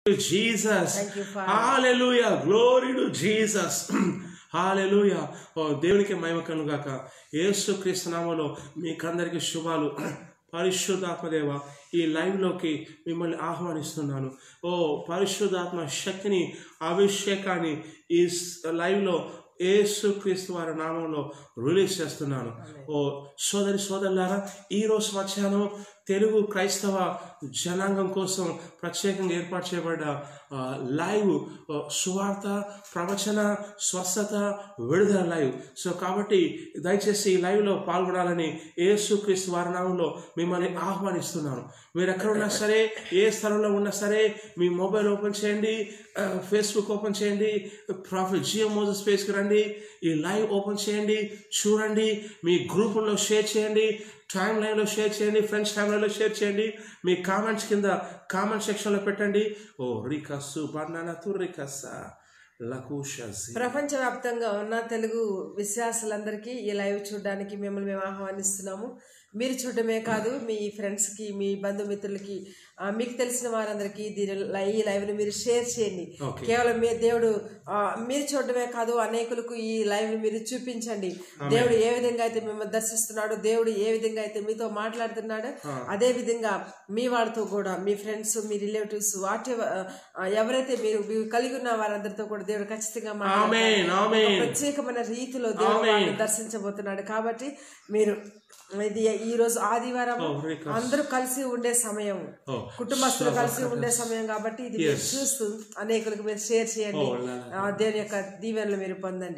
Jesus. Hallelujah. Glory to Jesus. హల్లెలూయా. దేవునికి మహిమ కలుగును గాక. యేసుక్రీస్తు నామములో మీకందరికీ శుభాలు. పరిశుద్ధాత్మదేవ, ఈ లైవ్లోకి మిమ్మల్ని ఆహ్వానిస్తున్నాను. పరిశుద్ధాత్మ శక్తిని, అభిషేకాన్ని ఈ లైవ్లో యేసుక్రీస్తు వారి నామంలో రిలీజ్ చేస్తున్నాను. సోదరి సోదరులారా, ఈరోజు మధ్యాహ్నం తెలుగు క్రైస్తవ జనాంగం కోసం ప్రత్యేకంగా ఏర్పాటు చేయబడ్డ లైవ్ సువార్త, ప్రవచన, స్వస్థత, విడుదల లైవ్. కాబట్టి దయచేసి ఈ లైవ్లో పాల్గొనాలని యేసుక్రీస్తు వారి నామంలో మిమ్మల్ని ఆహ్వానిస్తున్నాను. మీరు ఎక్కడ ఉన్నా సరే, ఏ స్థలంలో ఉన్నా సరే, మీ మొబైల్ ఓపెన్ చేయండి, ఫేస్బుక్ ఓపెన్ చేయండి, ప్రాఫెట్ జియో మోజెస్ పేజ్కి రండి, ఈ లైవ్ ఓపెన్ చేయండి, చూడండి, మీ గ్రూపుల్లో షేర్ చేయండి, టైమ్ లైన్లో షేర్ చేయండి, ఫ్రెండ్స్ టైమ్ లైన్లో షేర్ చేయండి, మీ కామెంట్స్ కింద కామెంట్ సెక్షన్లో పెట్టండి. రికస్సు బర్నానతు రికస్సా లకుషసి. ప్రపంచవ్యాప్తంగా ఉన్న తెలుగు విశ్వాసులందరికీ ఈ లైవ్ చూడడానికి మిమ్మల్ని మేము ఆహ్వానిస్తున్నాము. మీరు చూడటమే కాదు, మీ ఫ్రెండ్స్కి, మీ బంధుమిత్రులకి, మీకు తెలిసిన వారందరికీ ఈ లైవ్ని మీరు షేర్ చేయండి. కేవలం మీ దేవుడు మీరు చూడటమే కాదు, అనేకులకు ఈ లైవ్ని మీరు చూపించండి. దేవుడు ఏ విధంగా అయితే మిమ్మల్ని దర్శిస్తున్నాడు, దేవుడు ఏ విధంగా అయితే మీతో మాట్లాడుతున్నాడు, అదే విధంగా మీ వాళ్ళతో కూడా, మీ ఫ్రెండ్స్, మీ రిలేటివ్స్, ఎవరైతే మీరు కలిగి ఉన్న వారందరితో కూడా దేవుడు ఖచ్చితంగా ప్రత్యేకమైన రీతిలో దేవుడు దర్శించబోతున్నాడు. కాబట్టి మీరు ఇది ఈ రోజు ఆదివారం అందరూ కలిసి ఉండే సమయం, కుటుంబస్తులు కలిసి ఉండే సమయం కాబట్టి ఇది మీరు చూస్తూ అనేకులకు మీరు షేర్ చేయండి. దేవుని యొక్క దీవెనలు మీరు పొందండి.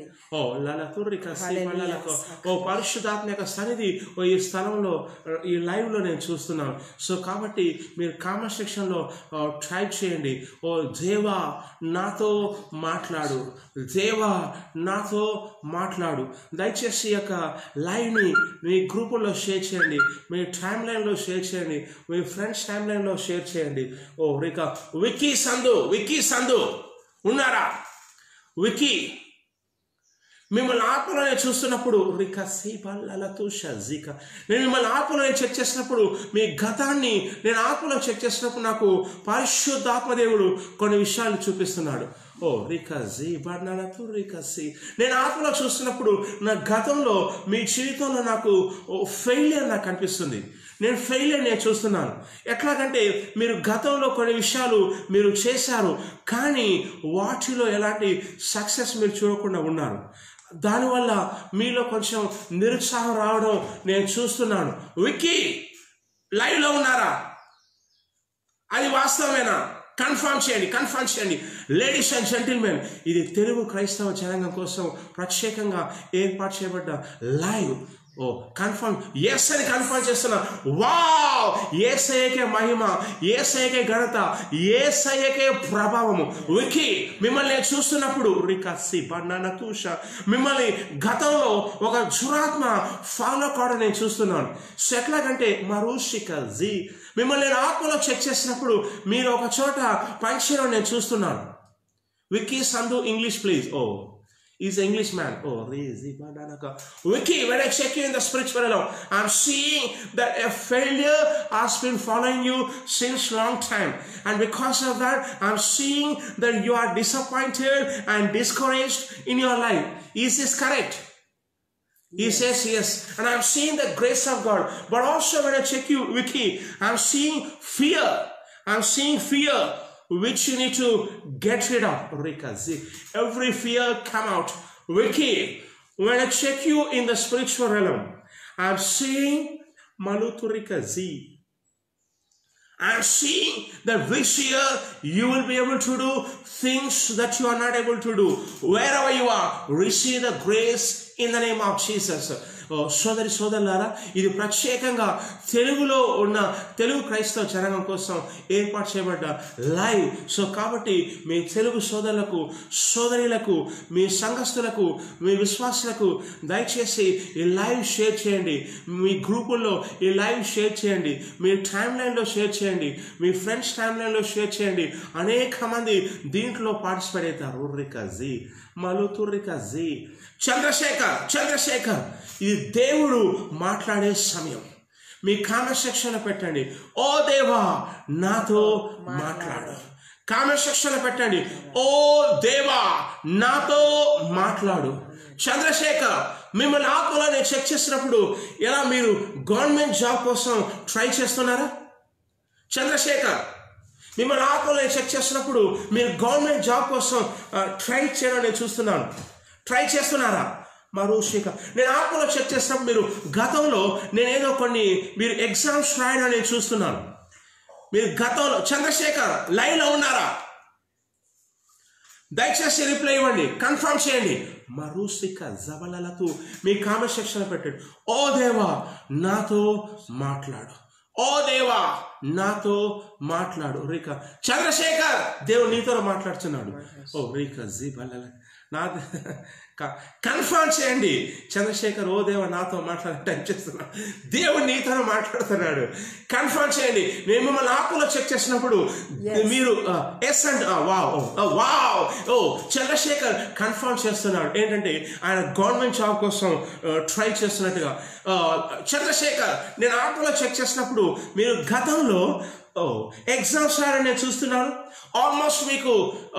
పరిశుద్ధాత్మ యొక్క సన్నిధి ఈ స్థలంలో, ఈ లైవ్ లో నేను చూస్తున్నాను. కాబట్టి మీరు కామెంట్ సెక్షన్ లో టైప్ చేయండి, దేవా నాతో మాట్లాడు, దేవా నాతో మాట్లాడు. దయచేసి ఈ యొక్క లైవ్ ని మీ గ్రూపుల్లో షేర్ చేయండి, మీ టైమ్ లైన్ లో షేర్ చేయండి, మీ ఫ్రెండ్స్ టైమ్ లైన్ లో షేర్ చేయండి. విక్కీ సందు ఉన్నారా? విక్కీ, మిమ్మల్ని ఆత్మలోనే చూస్తున్నప్పుడు నేను మిమ్మల్ని ఆత్మలో చెక్ చేసినప్పుడు, మీ గతాన్ని నేను ఆత్మలో చెక్ చేసినప్పుడు నాకు పరిశుద్ధాత్మదేవుడు కొన్ని విషయాలు చూపిస్తున్నాడు. నేను ఆత్మలో చూస్తున్నప్పుడు నా గతంలో, మీ జీవితంలో నాకు ఫెయిలియర్ నాకు కనిపిస్తుంది. నేను ఫెయిలియర్ నేను చూస్తున్నాను. ఎట్లాగంటే మీరు గతంలో కొన్ని విషయాలు మీరు చేశారు, కానీ వాటిలో ఎలాంటి సక్సెస్ మీరు చూడకుండా ఉన్నారు. దానివల్ల మీలో కొంచెం నిరుత్సాహం రావడం నేను చూస్తున్నాను. విక్కీ, లైవ్ లో ఉన్నారా? అది వాస్తవమేనా? కన్ఫర్మ్ చేయండి. లేడీస్ అండ్ జెంటిల్మెన్, ఇది తెలుగు క్రైస్తవ జనాంగం కోసం ప్రత్యేకంగా ఏర్పాటు చేయబడ్డ లైవ్. కన్ఫర్మ్, ఎస్ అని కన్ఫర్మ్ చేస్తున్నా. వావ్! యేసయ్యకే మహిమ, యేసయ్యకే ఘనత, యేసయ్యకే ప్రభావము. విక్కీ, మిమ్మల్ని నేను చూస్తున్నప్పుడు మిమ్మల్ని గతంలో ఒక దురాత్మ ఫాలో కావడం నేను చూస్తున్నాను. సో ఎట్లాగంటే మరుషికజీ, మిమ్మల్ని నేను ఆత్మలో చెక్ చేసినప్పుడు మీరు ఒక చోట పనిచేయడం నేను చూస్తున్నాను. Vicky Sandhu, English please. He's an Englishman. Vicky, when I check you in the spiritual realm, I'm seeing that a failure has been following you since long time. And because of that, I'm seeing that you are disappointed and discouraged in your life. Is this correct? He says yes. And I'm seeing the grace of God. But also when I check you, Vicky, I'm seeing fear. Which you need to get rid of. Every fear come out. Vicky, when I check you in the spiritual realm, I'm seeing Maluturikazi. I'm seeing that this year you will be able to do things that you are not able to do. Wherever you are, receive the grace in the name of Jesus. సోదరి సోదరులారా, ఇది ప్రత్యేకంగా తెలుగులో ఉన్న తెలుగు క్రైస్తవ జనాంగం కోసం ఏర్పాటు చేయబడ్డ లైవ్. కాబట్టి మీ తెలుగు సోదరులకు, సోదరులకు, మీ సంఘస్థులకు, మీ విశ్వాసులకు దయచేసి ఈ లైవ్ షేర్ చేయండి. మీ గ్రూపుల్లో ఈ లైవ్ షేర్ చేయండి, మీ టైమ్ లైన్లో షేర్ చేయండి, మీ ఫ్రెండ్స్ టైమ్ లైన్లో షేర్ చేయండి. అనేక మంది దీంట్లో పార్టిసిపేట్ అవుతారు. మలుతుర్రికజీ చంద్రశేఖర్, ఇది దేవుడు మాట్లాడే సమయం. మీ కామెంట్ సెక్షన్లో పెట్టండి, ఓ దేవా నాతో మాట్లాడు. కామెంట్ సెక్షన్లో పెట్టండి, ఓ దేవా నాతో మాట్లాడు. చంద్రశేఖర్, మిమ్మల్ని ఆత్మలో నేను చెక్ చేసినప్పుడు ఎలా మీరు గవర్నమెంట్ జాబ్ కోసం ట్రై చేస్తున్నారా? చంద్రశేఖర్, మిమ్మల్ని ఆత్మలో నేను చెక్ చేసినప్పుడు మీరు గవర్నమెంట్ జాబ్ కోసం ట్రై చేయడం నేను చూస్తున్నాను. ట్రై చేస్తున్నారా? మరోశేఖర్, నేను ఆత్మలో చెక్ చేసినప్పుడు మీరు గతంలో నేనేదో మీరు ఎగ్జామ్స్ రాయడం నేను చూస్తున్నాను. మీరు గతంలో చంద్రశేఖర్ లైవ్లో ఉన్నారా? దయచేసి రిప్లై ఇవ్వండి, కన్ఫర్మ్ చేయండి. మరుసిక జబలలతో మీ కామెంట్ సెక్షన్ పెట్టండి, ఓ దేవా నాతో మాట్లాడు, ఓ దేవా నాతో మాట్లాడు. రేఖ చంద్రశేఖర్, దేవుడు నీతో మాట్లాడుతున్నాడు. ఓ రేఖ జీబల నా కన్ఫర్మ్ చేయండి. చంద్రశేఖర్, ఓ దేవ నాతో మాట్లాడి టైప్ చేస్తున్నాడు, దేవుడు నీతో మాట్లాడుతున్నాడు. కన్ఫర్మ్ చేయండి. నేను మిమ్మల్ని ఆత్మలో చెక్ చేసినప్పుడు మీరు ఎస్ అండ్ వావ్ ఓ చంద్రశేఖర్ కన్ఫర్మ్ చేస్తున్నాడు. ఏంటంటే ఆయన గవర్నమెంట్ జాబ్ కోసం ట్రై చేస్తున్నట్టుగా. చంద్రశేఖర్, నేను ఆత్మలో చెక్ చేసినప్పుడు మీరు గతంలో ఎగ్జామ్స్ రాయడం నేను చూస్తున్నాను. ఆల్మోస్ట్ మీకు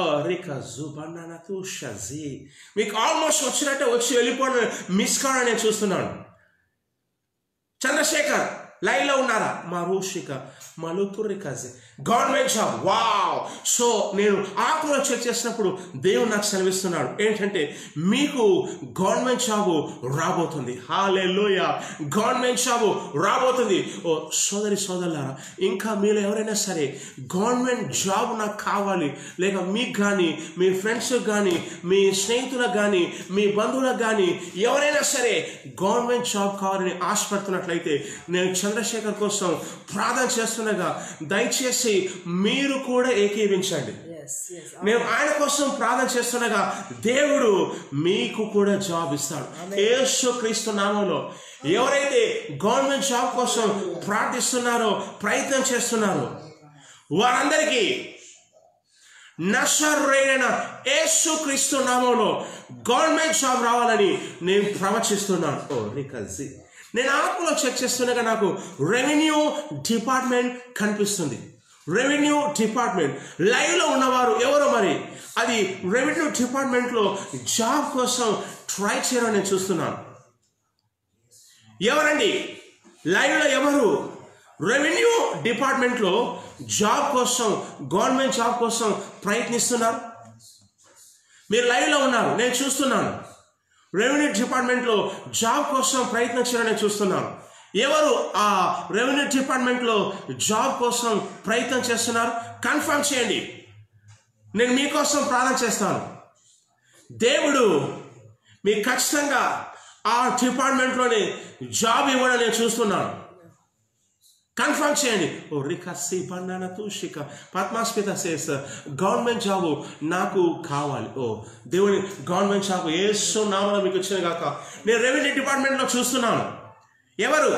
మీకు ఆల్మోస్ట్ వచ్చినట్టే వచ్చి వెళ్ళిపోవడం మిస్ కావడం నేను చూస్తున్నాను. చంద్రశేఖర్ లైన్లో ఉన్నారా? మా రూషిక మలుతురికజే గవర్నమెంట్ జాబ్. వావ్! సో నేను ఆత్మలో చెక్ చేసినప్పుడు దేవుడు నాకు సెలవిస్తున్నాడు ఏంటంటే మీకు గవర్నమెంట్ జాబ్ రాబోతుంది. హల్లెలూయా! గవర్నమెంట్ జాబ్ రాబోతుంది. ఓ సోదరి సోదరులారా, ఇంకా మీరు ఎవరైనా సరే గవర్నమెంట్ జాబ్ నాకు కావాలి, లేక మీకు కానీ మీ ఫ్రెండ్స్కి కానీ మీ స్నేహితులకు కానీ మీ బంధువులకు కానీ ఎవరైనా సరే గవర్నమెంట్ జాబ్ కావాలని ఆశపడుతున్నట్లయితే నేను చంద్రశేఖర్ కోసం ప్రార్థన చేస్తుండగా దయచేసి మీరు కూడా ఏకీవించండి. మేము ఆయన కోసం ప్రార్థన చేస్తుండగా దేవుడు మీకు కూడా జాబ్ ఇస్తాడు. యేసుక్రీస్తు నామములో ఎవరైతే గవర్నమెంట్ జాబ్ కోసం ప్రార్థిస్తున్నారో ప్రయత్నం చేస్తున్నారో వారందరికీ నజరేయుడైన యేసుక్రీస్తు నామములో గవర్నమెంట్ జాబ్ రావాలని నేను ప్రవచిస్తున్నాను. నేను ఆత్మలో చెక్ చేస్తుండగా నాకు రెవెన్యూ డిపార్ట్మెంట్ కనిపిస్తుంది. రెవెన్యూ డిపార్ట్మెంట్ లైవ్లో ఉన్నవారు ఎవరో మరి అది రెవెన్యూ డిపార్ట్మెంట్లో జాబ్ కోసం ట్రై చేయడం నేను చూస్తున్నాను. ఎవరండి లైవ్లో ఎవరు రెవెన్యూ డిపార్ట్మెంట్లో జాబ్ కోసం గవర్నమెంట్ జాబ్ కోసం ప్రయత్నిస్తున్నారు? మీరు లైవ్లో ఉన్నారు, నేను చూస్తున్నాను. రెవెన్యూ డిపార్ట్మెంట్లో జాబ్ కోసం ప్రయత్నం చేయడం నేను చూస్తున్నాను. ఎవరు ఆ రెవెన్యూ డిపార్ట్మెంట్లో జాబ్ కోసం ప్రయత్నం చేస్తున్నారు? కన్ఫర్మ్ చేయండి. నేను మీకోసం ప్రార్థన చేస్తాను. దేవుడు మీకు ఖచ్చితంగా ఆ డిపార్ట్మెంట్లోనే జాబ్ ఇవ్వడం నేను చూస్తున్నాను. కన్ఫర్మ్ చేయండి. ఓ రికసి పన్నాన తూషిక పద్మాస్మిత సేస్ గవర్నమెంట్ జాబ్ నాకు కావాలి. ఓ దేవుని గవర్నమెంట్ జాబ్ యేసు నామములో మీకు వచ్చిన కాక నేను రెవెన్యూ డిపార్ట్మెంట్లో చూస్తున్నాను. ఎవరు?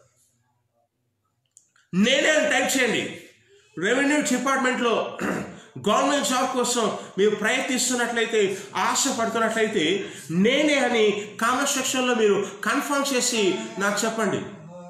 నేనే టైప్ చేయండి. రెవెన్యూ డిపార్ట్మెంట్లో గవర్నమెంట్ జాబ్ కోసం మీరు ప్రయత్నిస్తున్నట్లయితే ఆశపడుతున్నట్లయితే నేనే అని కామెంట్ సెక్షన్లో మీరు కన్ఫర్మ్ చేసి నాకు చెప్పండి.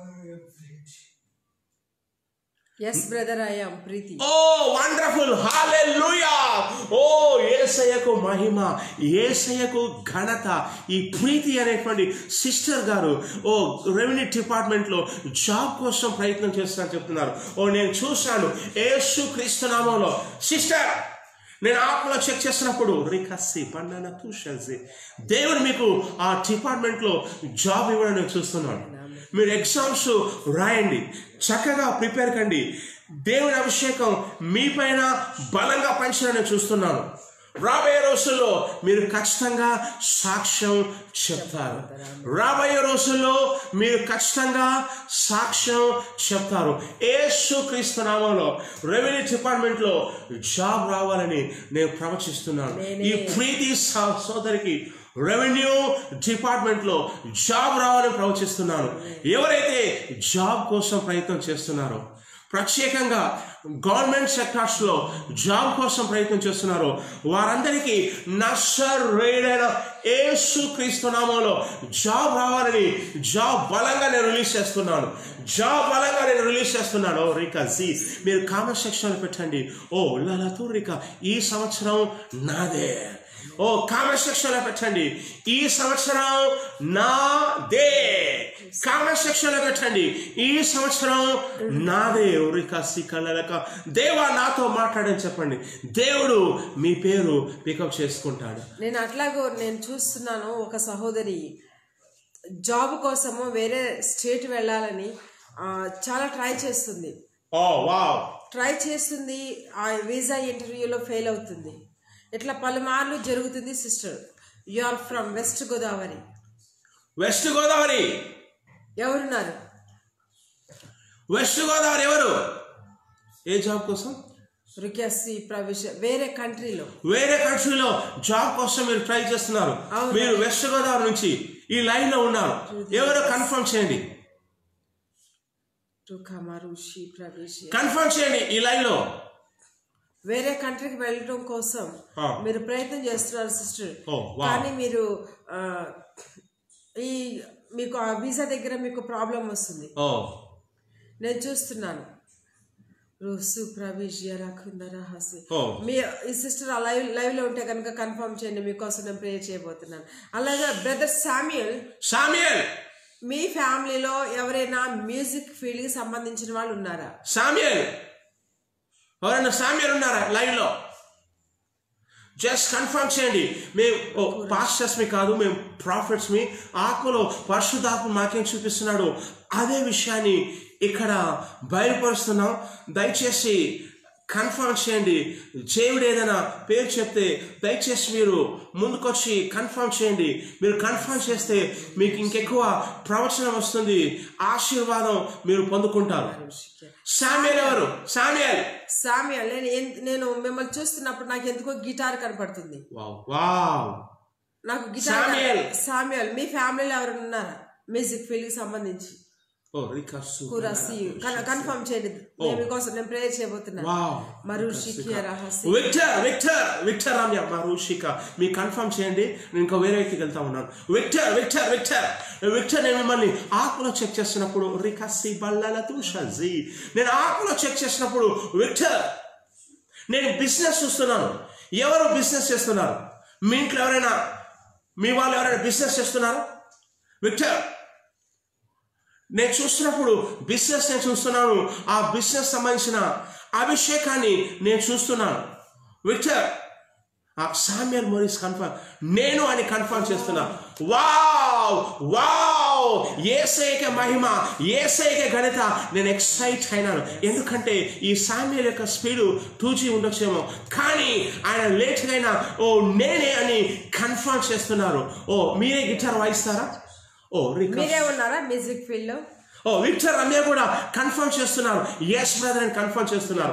Yes brother, I am Preeti. Oh wonderful, hallelujah. Oh యేసయ్యకు మహిమ, యేసయ్యకు ఘనత. ఈ ప్రీతి అనేటువంటి సిస్టర్ గారు ఓ రెవెన్యూ డిపార్ట్మెంట్లో జాబ్ కోసం ప్రయత్నం చేస్తారని చెప్తున్నారు. ఓ నేను చూశాను యేసుక్రీస్తు నామములో. సిస్టర్, నేను ఆత్మలో చెక్ చేసినప్పుడు రికసి పన్నాన తూషి దేవుడు మీకు ఆ డిపార్ట్మెంట్లో జాబ్ ఇవ్వడం నేను చూస్తున్నాను. మీరు ఎగ్జామ్స్ రాయండి, చక్కగా ప్రిపేర్ కండి. దేవుని అభిషేకం మీ పైన బలంగా పంచాలని చూస్తున్నాను. రాబోయే రోజుల్లో మీరు ఖచ్చితంగా సాక్ష్యం చెప్తారు. రాబోయే రోజుల్లో మీరు ఖచ్చితంగా సాక్ష్యం చెప్తారు. యేసుక్రీస్తు నామములో రెవెన్యూ డిపార్ట్మెంట్లో జాబ్ రావాలని నేను ప్రవచిస్తున్నాను. ఈ ప్రీతి సోదరికి రెవెన్యూ డిపార్ట్మెంట్లో జాబ్ రావాలని ప్రవచిస్తున్నాను. ఎవరైతే జాబ్ కోసం ప్రయత్నం చేస్తున్నారో ప్రత్యేకంగా గవర్నమెంట్ సెక్టార్స్లో జాబ్ కోసం ప్రయత్నం చేస్తున్నారో వారందరికీ నజరేయుడైన యేసుక్రీస్తు నామములో జాబ్ రావాలని జాబ్ బలంగా నేను రిలీజ్ చేస్తున్నాను. జాబ్ బలంగా నేను రిలీజ్ చేస్తున్నాను. ఓ రికా జీ మీరు కామెంట్ సెక్షన్లో పెట్టండి. ఓ లలతూ రికా ఈ సంవత్సరం నాదే. ఓ కామెంట్ సెక్షన్ లో పెట్టండి ఈ సంవత్సరం నాదే. కామెంట్ సెక్షన్ లో పెట్టండి ఈ సంవత్సరం నాదే. దేవా నాతో మాట్లాడని చెప్పండి. దేవుడు మీ పేరు పికప్ చేసుకుంటాడు. నేను చూస్తున్నాను ఒక సహోదరి జాబ్ కోసము వేరే స్టేట్ వెళ్ళాలని చాలా ట్రై చేస్తుంది. ట్రై చేస్తుంది, ఆ వీసా ఇంటర్వ్యూలో ఫెయిల్ అవుతుంది. ఇట్లా పలుమార్లు జరుగుతుంది. Sister, you are from west Godavari. West Godavari ఎవరున్నారు? వెస్ట్ గోదావరి ఎవరు? ఏ జాబ్ కోసం? రిక్వెస్ట్ ప్రవేశ వేరే కంట్రీలో జాబ్ కోసం మీరు ట్రై చేస్తున్నారు. మీరు వెస్ట్ గోదావరి నుంచి ఈ లైన్ లో ఉన్నారు. ఎవరో కన్ఫర్మ్ చేయండి. కన్ఫర్మ్ చేయండి ఈ లైన్ లో. వేరే కంట్రీకి వెళ్ళడం కోసం మీరు ప్రయత్నం చేస్తున్నారు సిస్టర్. కానీ మీరు మీకు ఆ వీసా దగ్గర మీకు ప్రాబ్లం వస్తుంది. నేను చూస్తున్నాను. మీ ఈ సిస్టర్ లైవ్ లో ఉంటే కనుక కన్ఫర్మ్ చేయండి. మీకోసం నేను ప్రేయర్ చేయబోతున్నాను. అలాగే బ్రదర్ శామ్యూయల్, మీ ఫ్యామిలీలో ఎవరైనా మ్యూజిక్ ఫీల్డ్ కి సంబంధించిన వాళ్ళు ఉన్నారా? ఎవరైనా శామ్యూయల్ ఉన్నారా లైవ్ లో? జస్ట్ కన్ఫర్మ్ చేయండి. మేము పాస్టర్స్ మీ కాదు, మేము ప్రాఫిట్స్ మీ. ఆత్మలో పరిశుద్ధాత్మ మాకేం చూపిస్తున్నాడు అదే విషయాన్ని ఇక్కడ బయలుపరుస్తున్నాం. దయచేసి కన్ఫర్మ్ చేయండి. దేవుడు ఏదైనా పేరు చెప్తే దయచేసి మీరు ముందుకొచ్చి కన్ఫర్మ్ చేయండి. మీరు కన్ఫర్మ్ చేస్తే మీకు ఇంకెక్కువ ప్రవచనం వస్తుంది, ఆశీర్వాదం మీరు పొందుకుంటారు. శామ్యూయల్ ఎవరు? శామ్యూయల్ నేను మిమ్మల్ని చూస్తున్నప్పుడు నాకు ఎందుకో గిటార్ కనపడుతుంది. నాకు గిటార్. శామ్యూయల్, మీ ఫ్యామిలీలో ఎవరు ఉన్నారా మ్యూజిక్ ఫీల్డ్ కి సంబంధించి? కన్ఫర్మ్ చేయండి. మీకోసం నేను ప్రేయర్ చేయబోతున్నాను. విక్టర్ రామ్య మరుషిక మీరు కన్ఫర్మ్ చేయండి. నేను ఇంకా వేరే వ్యక్తికి వెళ్తా ఉన్నాను. విక్టర్ నేను మిమ్మల్ని ఆత్మలో చెక్ చేస్తున్నప్పుడు నేను ఆత్మలో చెక్ చేసినప్పుడు విక్టర్ నేను బిజినెస్ చూస్తున్నాను. ఎవరు బిజినెస్ చేస్తున్నారు? మీ ఇంట్లో ఎవరైనా, మీ వాళ్ళు ఎవరైనా బిజినెస్ చేస్తున్నారు? విక్టర్ నేను చూస్తున్నప్పుడు బిజినెస్ నేను చూస్తున్నాను. ఆ బిజినెస్ సంబంధించిన అభిషేకాన్ని నేను చూస్తున్నాను. విక్టర్ శామ్యూయల్ మోరిస్ కన్ఫర్మ్ నేను అని కన్ఫర్మ్ చేస్తున్నా. యేసయ్యకే మహిమ, యేసయ్యకే ఘనత. నేను ఎక్సైట్ అయినాను. ఎందుకంటే ఈ శామ్యూయల్ యొక్క స్పీడు 2G ఉండొచ్చేమో, కానీ ఆయన లేట్గా అయినా నేనే అని కన్ఫర్మ్ చేస్తున్నారు. మీరే గిటార్ వాయిస్తారా? మీరే ఉన్నారా మ్యూజిక్ ఫీల్డ్ లో? విక్టర్ రమ్య కూడా కన్ఫర్మ్ చేస్తున్నారు. ఎస్ బ్రదర్ అని కన్ఫర్మ్ చేస్తున్నారు.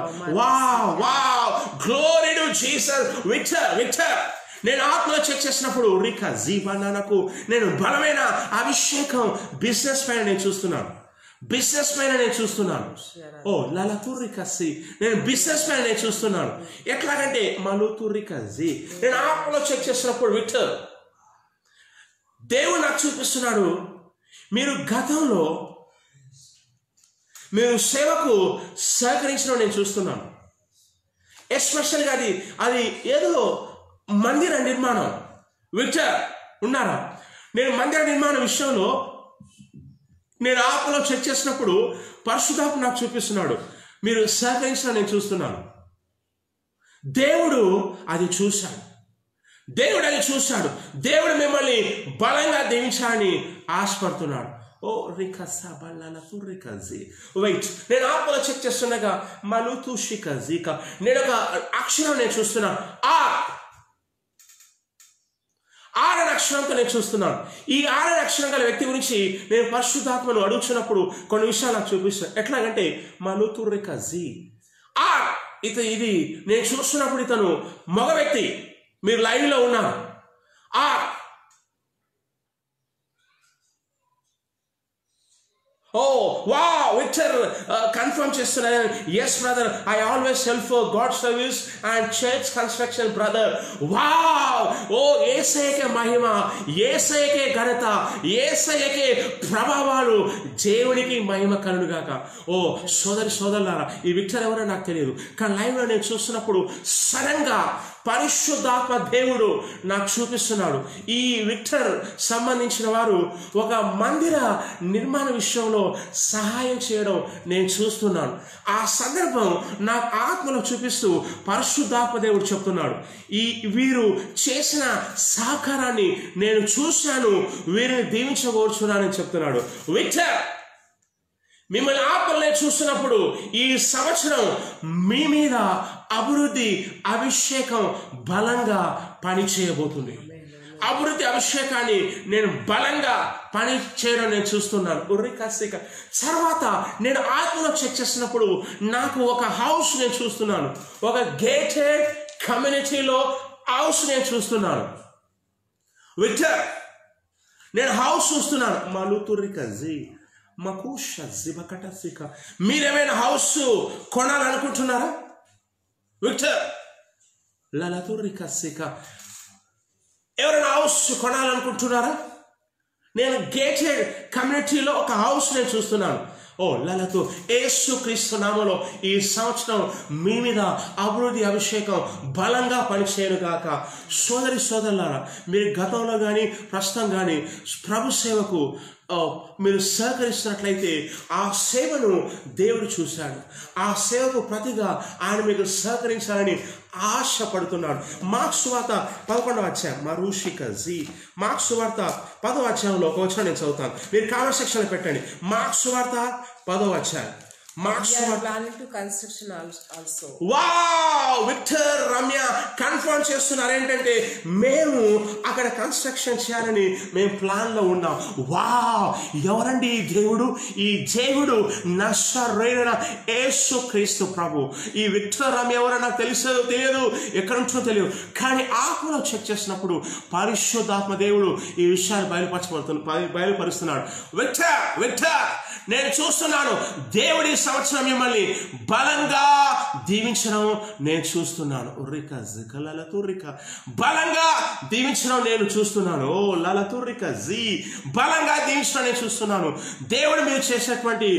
Glory to Jesus. విక్టర్ నేను ఆత్మలో చెక్ చేసినప్పుడు రికా జీవనాకు నేను బలమైన అభిషేకం బిజినెస్ పైన నేను చూస్తున్నాను. లలతుర్రికసి నేను బిజినెస్ పైన నేను చూస్తున్నాను. ఎట్లాగంటే మలుతుర్రికజీ నేను ఆత్మలో చెక్ చేసినప్పుడు విక్టర్ దేవుడు నాకు చూపిస్తున్నాడు. మీరు గతంలో మీరు సేవకు సహకరించడం నేను చూస్తున్నాను. ఎస్పెషల్గా అది ఏదో మందిర నిర్మాణం. విక్టర్ ఉన్నారా? నేను మందిర నిర్మాణ విషయంలో నేను ఆత్మలో చెక్ చేసినప్పుడు పరిశుద్ధాత్మ నాకు చూపిస్తున్నాడు. మీరు సహకరించడం నేను చూస్తున్నాను. దేవుడు అది చూశాడు. దేవుడు మిమ్మల్ని బలంగా దీవించాలని ఆశపడుతున్నాడు. వెయిట్, నేను ఆత్మలో చెక్ చేస్తుండగా నేను ఒక అక్షరం నేను చూస్తున్నాను. ఆరని అక్షరంతో నేను చూస్తున్నాను. ఈ ఆరని అక్షరం గల వ్యక్తి గురించి నేను పరిశుద్ధాత్మను అడుగుతున్నప్పుడు కొన్ని విషయాలు నాకు చూపిస్తాను. ఎట్లాగంటే మలుతుర్రికజీ ఇది నేను చూస్తున్నప్పుడు ఇతను మగ వ్యక్తి. మీరు లైవ్ లో ఉన్నారు. Oh, wow, Victor confirm చేస్తున్నాను. Yes brother, I always help for God service and church construction brother. Wow, oh యేసయ్యకే మహిమ, యేసయ్యకే ఘనత, యేసయ్యకే ప్రభావాలు, దేవునికి మహిమ కలుగును గాక. ఓ సోదరులారా, ఈ విక్టర్ ఎవరో నాకు తెలియదు, కానీ లైవ్లో నేను చూస్తున్నప్పుడు సడన్ గా పరిశుద్ధాత్మ దేవుడు నాకు చూపిస్తున్నాడు. ఈ విక్టర్ సంబంధించిన వారు ఒక మందిర నిర్మాణ విషయంలో సహాయం చేయడం నేను చూస్తున్నాను. ఆ సందర్భం నాకు ఆత్మలో చూపిస్తూ పరిశుద్ధాత్మ దేవుడు చెప్తున్నాడు, వీరు చేసిన సహకారాన్ని నేను చూశాను, వీరిని దీవించబోచున్నానని చెప్తున్నాడు. విక్టర్, మిమ్మల్ని ఆత్మలే చూస్తున్నప్పుడు ఈ సంవత్సరం మీ మీద అభివృద్ధి అభిషేకం బలంగా పని చేయబోతుంది. అభివృద్ధి అభిషేకాన్ని నేను బలంగా పని చేయడం నేను చూస్తున్నాను. తర్వాత నేను ఆత్మలో చెక్ చేసినప్పుడు నాకు ఒక హౌస్ నేను చూస్తున్నాను, ఒక గేటెడ్ కమ్యూనిటీలో హౌస్ నేను చూస్తున్నాను. విక్టర్, నేను హౌస్ చూస్తున్నాను. మీరేమైనా హౌస్ కొనాలనుకుంటున్నారా? విక్టర్, ఎవరైనా హౌస్ కొనాలనుకుంటున్నారా? నేను గేటెడ్ కమ్యూనిటీలో ఒక హౌస్ నేను చూస్తున్నాను. లలతో యేసుక్రీస్తు నామములో ఈ సంవత్సరం మీ మీద అభివృద్ధి అభిషేకం బలంగా పనిచేయను గాక. సోదరులారా, మీరు గతంలో కానీ ప్రస్తుతం కానీ ప్రభు సేవకు మీరు సహకరిస్తున్నట్లయితే ఆ సేవను దేవుడు చూశాడు. ఆ సేవకు ప్రతిగా ఆయన మీకు సహకరించాలని ఆశపడుతున్నాడు. మార్క్స్ సువార్త 11వ అధ్యాయం, మార్క్స్ సువార్త 10వ అధ్యాయంలో ఒక వచనం నేను చదువుతాను, మీరు కామెంట్ సెక్షన్లో పెట్టండి. మార్క్స్ సువార్త 10వ అధ్యాయం. విక్టర్, రమ్య కన్ఫర్మ్ చేస్తున్నారు ఏంటంటే మేము అక్కడ కన్స్ట్రక్షన్ చేయాలని మేము ప్లాన్ లో ఉన్నాం. ఎవరండి ఈ దేవుడు? ఈ దేవుడు నజరేయుడైన యేసుక్రీస్తు ప్రభు. ఈ విక్టర్, రమ్య ఎవరో నాకు తెలియదు, ఎక్కడ ఉంటుందో తెలియదు, కానీ ఆత్మలో చెక్ చేసినప్పుడు పరిశుద్ధాత్మ దేవుడు ఈ విషయాన్ని బయలుపరుస్తున్నాడు. విక్టర్, నేను చూస్తున్నాను, దేవుడి సంవత్సరం మిమ్మల్ని బలంగా దీవించడం నేను చూస్తున్నాను. బలంగా దీవించడం నేను చూస్తున్నాను. బలంగా దీవించడం నేను చూస్తున్నాను. దేవుడు మీరు చేసేటువంటి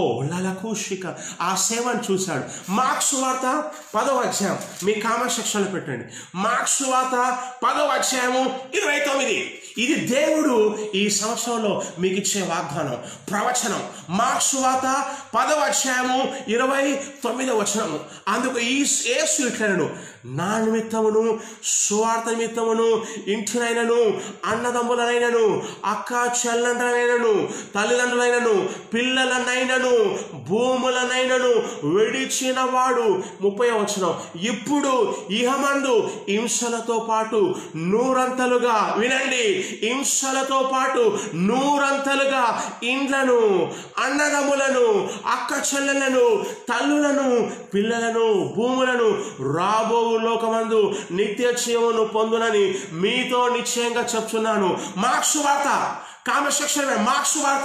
ఆ సేవను చూశాడు. మార్క్స్ సువార్త 10వ అధ్యాయం, మీ కామెంట్ సెక్షన్లో పెట్టండి. మార్క్స్ సువార్త 10వ అధ్యాయము 29. ఇది దేవుడు ఈ సంవత్సరంలో మీకు ఇచ్చే వాగ్దానం, ప్రవచనం. మార్క్స్ సువార్త 10వ అధ్యాయము 29వ వచనము. అందుకు యేసు ఇట్లనెను, నా నిమిత్తమును సువార్త నిమిత్తమును ఇంటినైనను అన్నదమ్ములనైనను అక్క చెల్లెండ్రనైనను తల్లిదండ్రులైనను పిల్లలనైనను భూములనైనను విడిచిన వాడు 30వ వచనం ఇప్పుడు ఇహమందు హింసలతో పాటు నూరంతలుగా, వినండి, హింసలతో పాటు నూరంతలుగా ఇండ్లను, అన్నదమ్ములను, అక్క చెల్లెలను, తల్లులను, పిల్లలను, భూములను రాబో లోకమందు నిత్య జీవమును పొందునని మీతో నిశ్చయంగా చెప్తున్నాను. మార్క్స్ వార్త కామెంట్ సెక్షన్, మార్క్స్ వార్త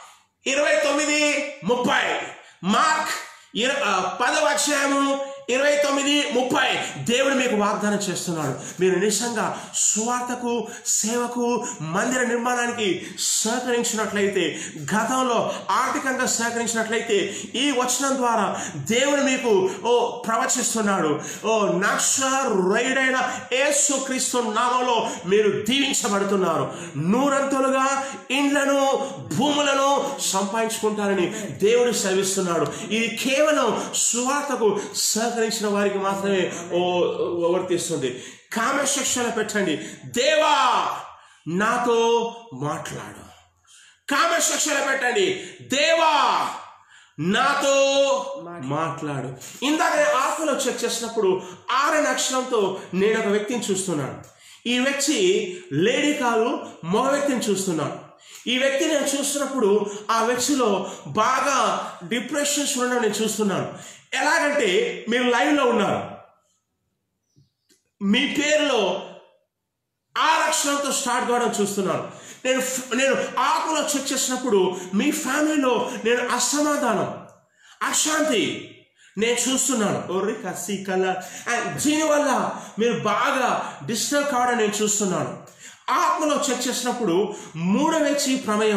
29:30. మార్క్ 10వ అధ్యాయము 29:30. దేవుడు మీకు వాగ్దానం చేస్తున్నాడు, మీరు నిజంగా సువార్తకు, సేవకు, మందిర నిర్మాణానికి సహకరించినట్లయితే, గతంలో ఆర్థికంగా సహకరించినట్లయితే, ఈ వచనం ద్వారా దేవుడు మీకు ప్రవచిస్తున్నాడు. నజరేయుడైన యేసుక్రీస్తు నామములో మీరు దీవించబడుతున్నారు. నూరంతులుగా ఇండ్లను, భూములను సంపాదించుకుంటారని దేవుడు సెలవిస్తున్నాడు. ఇది కేవలం సువార్తకు సహకరించిన వారికి మాత్రమే వర్తిస్తుంది. కామెంట్ సెక్షన్లో పెట్టండి, దేవా నాతో మాట్లాడు. కామెంట్ సెక్షన్లో పెట్టండి, దేవా నాతో మాట్లాడు. ఇందాక ఆత్మలో చెక్ చేసినప్పుడు 6 అక్షరంతో నేను ఒక వ్యక్తిని చూస్తున్నాను. ఈ వ్యక్తి లేడీ కాదు, మగ వ్యక్తిని చూస్తున్నాను. ఈ వ్యక్తి నేను చూస్తున్నప్పుడు ఆ వ్యక్తిలో బాగా డిప్రెషన్స్ ఉండడం నేను చూస్తున్నాను. ఎలాగంటే, మీరు లైవ్లో ఉన్నారు, మీ పేరులో 6 అక్షరంతో స్టార్ట్ కావడం చూస్తున్నాను. నేను ఆకులో చెక్ చేసినప్పుడు మీ ఫ్యామిలీలో నేను అసమాధానం, అశాంతి నేను చూస్తున్నాను. దీనివల్ల మీరు బాగా డిస్టర్బ్ కావడం నేను చూస్తున్నాను. ఆత్మలో చెక్ చేసినప్పుడు మూడో వ్యక్తి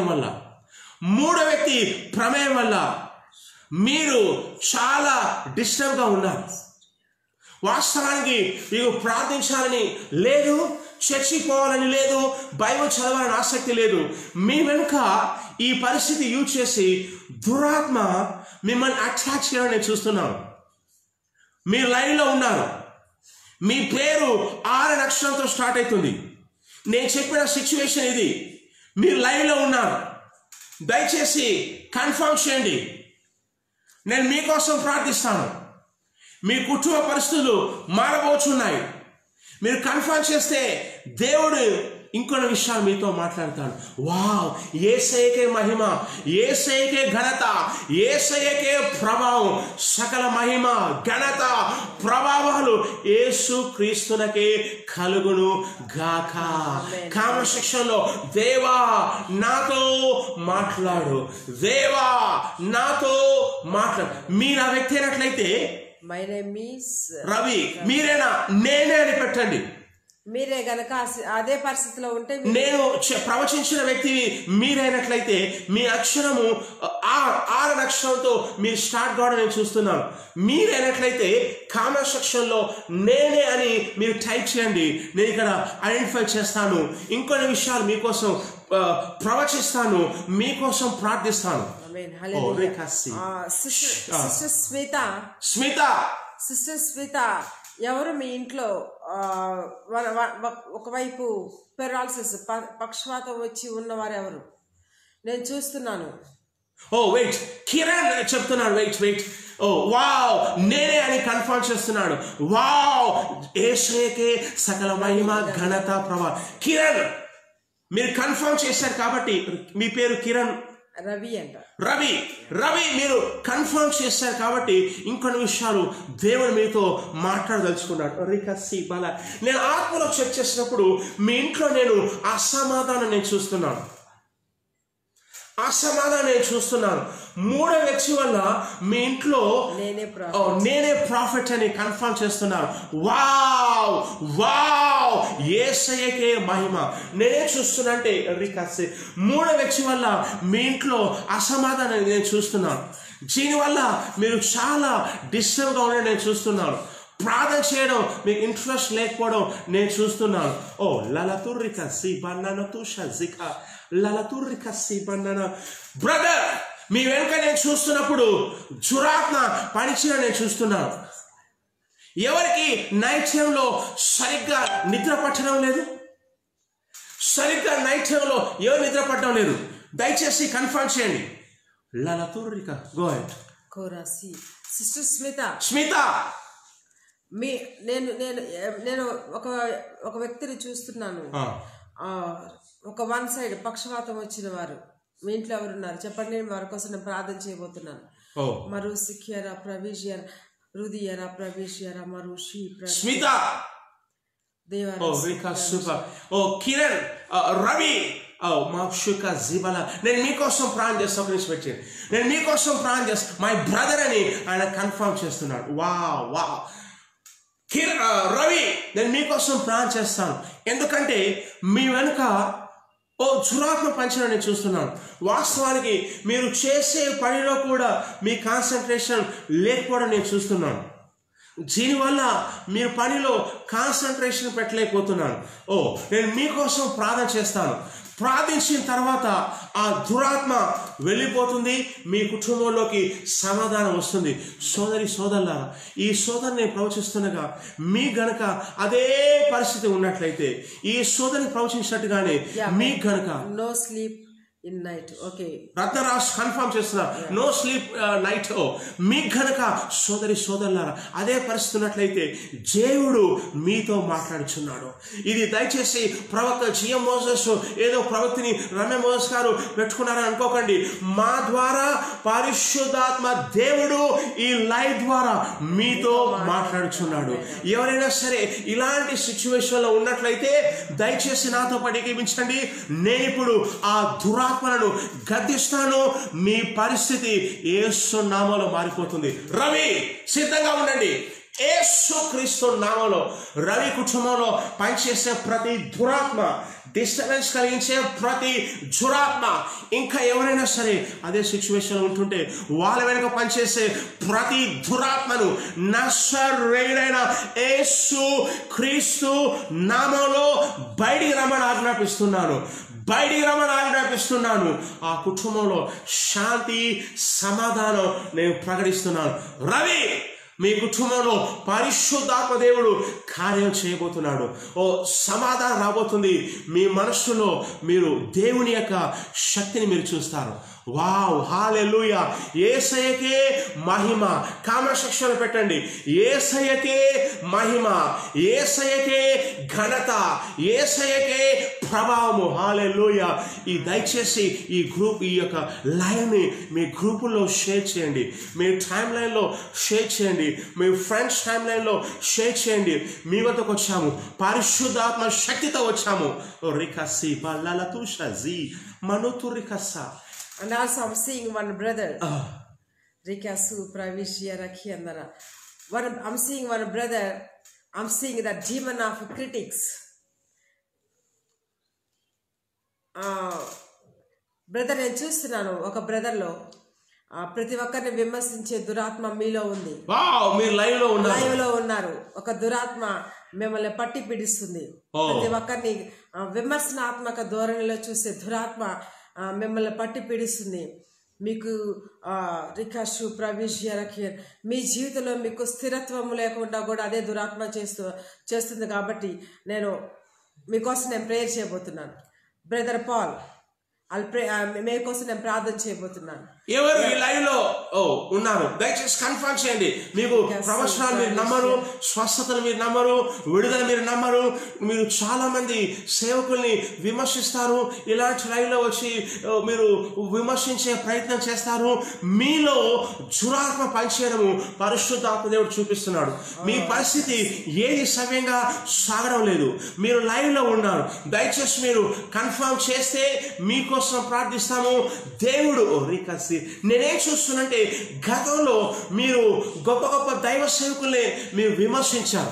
ప్రమేయం వల్ల మీరు చాలా డిస్టర్బ్గా ఉన్నారు. వాస్తవానికి మీకు ప్రార్థించాలని లేదు, చర్చికి పోవాలని లేదు, బైబిల్ చదవాలని ఆసక్తి లేదు. మీ వెనుక ఈ పరిస్థితి యూజ్ చేసి దురాత్మ మిమ్మల్ని అటాక్ చేయడం నేను చూస్తున్నాను. మీరు లైన్లో ఉన్నారు, మీ పేరు 6 అక్షరంతో స్టార్ట్ అవుతుంది. నేను చెప్పిన సిచ్యువేషన్ ఇది. మీరు లైన్లో ఉన్నారు, దయచేసి కన్ఫర్మ్ చేయండి. నేను మీకోసం ప్రార్థిస్తాను. మీ కుటుంబ పరిస్థితులు మారబోతున్నాయి. మీరు కన్ఫర్మ్ చేస్తే దేవుడు ఇంకొన్ని విషయాలు మీతో మాట్లాడతాడు. వావ్, యేసయ్యకే మహిమ, యేసయ్యకే ఘనత, యేసయ్యకే ప్రభావం. సకల మహిమ, ఘనత, ప్రభావాలు యేసు క్రీస్తునకే కలుగును గాక. కామెంట్ సెక్షన్ లో దేవా నాతో మాట్లాడు, దేవా నాతో మాట్లాడు. మీరు ఆ వ్యక్తి అయినట్లయితే మై నేమ్ ఈస్ రవి, మీరేనా నేనే అని పెట్టండి. మీరే గనక అదే పరిస్థితిలో ఉంటే, నేను ప్రవచించిన వ్యక్తి మీరైనట్లయితే మీ అక్షరము 6 అక్షరంతో మీరు స్టార్ట్ కావడం నేను చూస్తున్నాను. మీరైనట్లయితే కామెంట్ సెక్షన్ లో నేనే అని మీరు టైప్ చేయండి. నేను ఇక్కడ ఐడెంటిఫై చేస్తాను. ఇంకొన్ని విషయాలు మీకోసం ప్రవచిస్తాను, మీకోసం ప్రార్థిస్తాను. సిస్టర్ స్మిత ఎవరు మీ ఇంట్లో ఒకవైపు పెరాలసిస్ పక్షవాతం వచ్చి ఉన్నవారు ఎవరు? నేను చూస్తున్నాను. వెయిట్, కిరణ్ చెప్తున్నాడు. వెయిట్. వావ్, నేనే అని కన్ఫర్మ్ చేస్తున్నాడు. వావ్, యేసయ్యకే సకల మహిమ, ఘనత, ప్రభావం. కిరణ్ మీరు కన్ఫర్మ్ చేశారు కాబట్టి మీ పేరు కిరణ్ రవి అంట. రవి మీరు కన్ఫర్మ్ చేశారు కాబట్టి ఇంకొన్ని విషయాలు దేవుడు మీతో మాట్లాడదలుచుకున్నాడు. నేను ఆత్మలో చెక్ చేసినప్పుడు మీ ఇంట్లో నేను అసమాధానం నేను చూస్తున్నాను. మూడో వ్యక్తి వల్ల మీ ఇంట్లో నేనే ప్రాఫిట్ అని కన్ఫర్మ్ చేస్తున్నారు. వావ్, యేసయ్యకే మహిమ. నేనే చూస్తున్నా అంటే మూడో వ్యక్తి వల్ల మీ ఇంట్లో అసమాధానం నేను చూస్తున్నాను. దీనివల్ల మీరు చాలా డిస్టర్బ్గా ఉండడం నేను చూస్తున్నాను. ప్రార్థన చేయడం మీకు ఇంట్రెస్ట్ లేకపోవడం నేను చూస్తున్నాను. బ్రదర్, మీ వెనుక నేను చూస్తున్నప్పుడు దురాత్మ పనిచేయడం నేను చూస్తున్నాను. ఎవరికి నైట్ టైంలో సరిగ్గా నిద్ర పట్టడం లేదు? నైట్ టైంలో ఎవరు నిద్ర పట్టడం లేదు? దయచేసి కన్ఫర్మ్ చేయండి. సిస్టర్ స్మిత నేను ఒక వ్యక్తిని చూస్తున్నాను. ఒక వన్ సైడ్ పక్షవాతం వచ్చిన వారు మీ ఇంట్లో ఎవరున్నారు చెప్పండి. నేను వారి కోసం నేను ప్రార్థన చేయబోతున్నాను. మరు సిఖ్యరా ప్రవేశియరా రుదియరా ప్రవేశియరా మరు స్మిత కిరణ్ రవి నేను మీకోసం ప్రార్థన చేస్తాను. నేను మీకోసం ప్రార్థన చేస్తాను. మై బ్రదర్ అని ఆయన కన్ఫర్మ్ చేస్తున్నాడు. వావ్ రవి, నేను మీకోసం ప్రార్థన చేస్తాను. ఎందుకంటే మీ వెనుక దురాత్మ పంచడం నేను చూస్తున్నాను. వాస్తవానికి మీరు చేసే పనిలో కూడా మీ కాన్సన్ట్రేషన్ లేకపోవడం నేను చూస్తున్నాను. దీనివల్ల మీరు పనిలో కాన్సన్ట్రేషన్ పెట్టలేకపోతున్నాను. నేను మీకోసం ప్రార్థన చేస్తాను. ప్రార్థించిన తర్వాత ఆ దురాత్మ వెళ్ళిపోతుంది, మీ కుటుంబంలోకి సమాధానం వస్తుంది. సోదరులారా, ఈ సోదరుని ప్రవచిస్తుండగా మీ గనక అదే పరిస్థితి ఉన్నట్లయితే, ఈ సోదరిని ప్రవచించినట్టుగానే మీ గనక no sleep, in night. Okay, Ratnaraj confirm చేస్తున్నారు, నో స్లీప్ నైట్. మీకు గనక సోదరి సోదరులారా అదే పరిస్థితి ఉన్నట్లయితే దేవుడు మీతో మాట్లాడుచున్నాడు. ఇది దయచేసి ప్రవక్త జిఎం మోసెస్ ఏదో ప్రవక్తిని రమ్య మోసెస్ గారు పెట్టుకున్నారని అనుకోకండి. మా ద్వారా పరిశుద్ధాత్మ దేవుడు ఈ లైవ్ ద్వారా మీతో మాట్లాడుచున్నాడు. ఎవరైనా సరే ఇలాంటి సిచ్యువేషన్ లో ఉన్నట్లయితే దయచేసి నాతో పడికించండి. నేను ఇప్పుడు ఆ దురాత్మలను గద్దిస్తాను. మీ పరిస్థితి యేసు నామములో మారిపోతుంది. రవి సిద్ధంగా ఉండండి. యేసుక్రీస్తు నామములో రవి కుటుంబంలో పనిచేసే ప్రతి దురాత్మ, డిస్టర్బెన్స్ కలిగించే ప్రతి దురాత్మ, ఇంకా ఎవరైనా సరే అదే సిచ్యువేషన్ ఉంటుంటే వాళ్ళ వెనుక పనిచేసే ప్రతి దురాత్మను నజరేయుడైన యేసు క్రీస్తు నామములో బయటికి రమ్మని ఆజ్ఞాపిస్తున్నాను. ఆ కుటుంబంలో శాంతి సమాధానం నేను ప్రకటిస్తున్నాను. రవి, మీ కుటుంబంలో పరిశుద్ధాత్మ దేవుడు కార్యం చేయబోతున్నాడు. ఓ సమాధానం రాబోతుంది. మీ మనస్సులో మీరు దేవుని యొక్క శక్తిని మీరు చూస్తారు. వావ్, హల్లెలూయా. యేసయ్యకే మహిమ. కామెంట్ సెక్షన్లో పెట్టండి, యేసయ్యకే మహిమ, యేసయ్యకే ఘనత, యేసయ్యకే ప్రభావము. హల్లెలూయా. ఈ దయచేసి ఈ యొక్క లైవ్ని మీ గ్రూపుల్లో షేర్ చేయండి, మీ టైం లైన్లో షేర్ చేయండి, మీ ఫ్రెండ్స్ టైం లైన్లో షేర్ చేయండి. మీ వద్దకు వచ్చాము, పరిశుద్ధాత్మ శక్తితో వచ్చాము. రికసి బల్లలతు షజీ మనుతు రికసా. And also I'm seeing one brother. Rikasu Pravishya Rakhiandara. I'm seeing one brother. I'm seeing the demon of critics. Brother నేను చూస్తున్నాను, ఒక బ్రదర్లో ప్రతి ఒక్కరిని విమర్శించే దురాత్మ మీలో ఉంది. మీరు లైవ్ లో ఉన్నారు. ఒక దురాత్మ మిమ్మల్ని పట్టి పీడిస్తుంది. ప్రతి ఒక్కరిని విమర్శనాత్మక ధోరణిలో చూసే దురాత్మ మిమ్మల్ని పట్టి పీడిస్తుంది. మీకు రికాషు ప్రవిష్య రఖియర్ మీ జీవితంలో మీకు స్థిరత్వం లేకుండా కూడా అదే దురాత్మ చేస్తుంది. కాబట్టి మీకోసం నేను ప్రేయర్ చేయబోతున్నాను. బ్రదర్ పాల్ మీకోసం నేను ప్రార్థన చేయబోతున్నాను. ఎవరు ఈ లైవ్ లో ఉన్నారు దయచేసి కన్ఫర్మ్ చేయండి. మీకు ప్రవచనాలు మీరు నమ్మరు, స్వస్థతలు మీరు నమ్మరు, విడుదల మీరు నమ్మరు. మీరు చాలా మంది సేవకుల్ని విమర్శిస్తారు. ఇలాంటి లైవ్ లో వచ్చి మీరు విమర్శించే ప్రయత్నం చేస్తారు. మీలో దురాత్మ పనిచేయడము పరిశుద్ధాత్మ దేవుడు చూపిస్తున్నాడు. మీ పరిస్థితి ఏది సవ్యంగా సాగడం లేదు. మీరు లైవ్ లో ఉన్నారు. దయచేసి మీరు కన్ఫర్మ్ చేస్తే మీకోసం ప్రార్థిస్తాము. దేవుడు రికసి నేనేం చూస్తున్నంటే గతంలో మీరు గొప్ప గొప్ప దైవ సేవకుల్ని మీరు విమర్శించారు.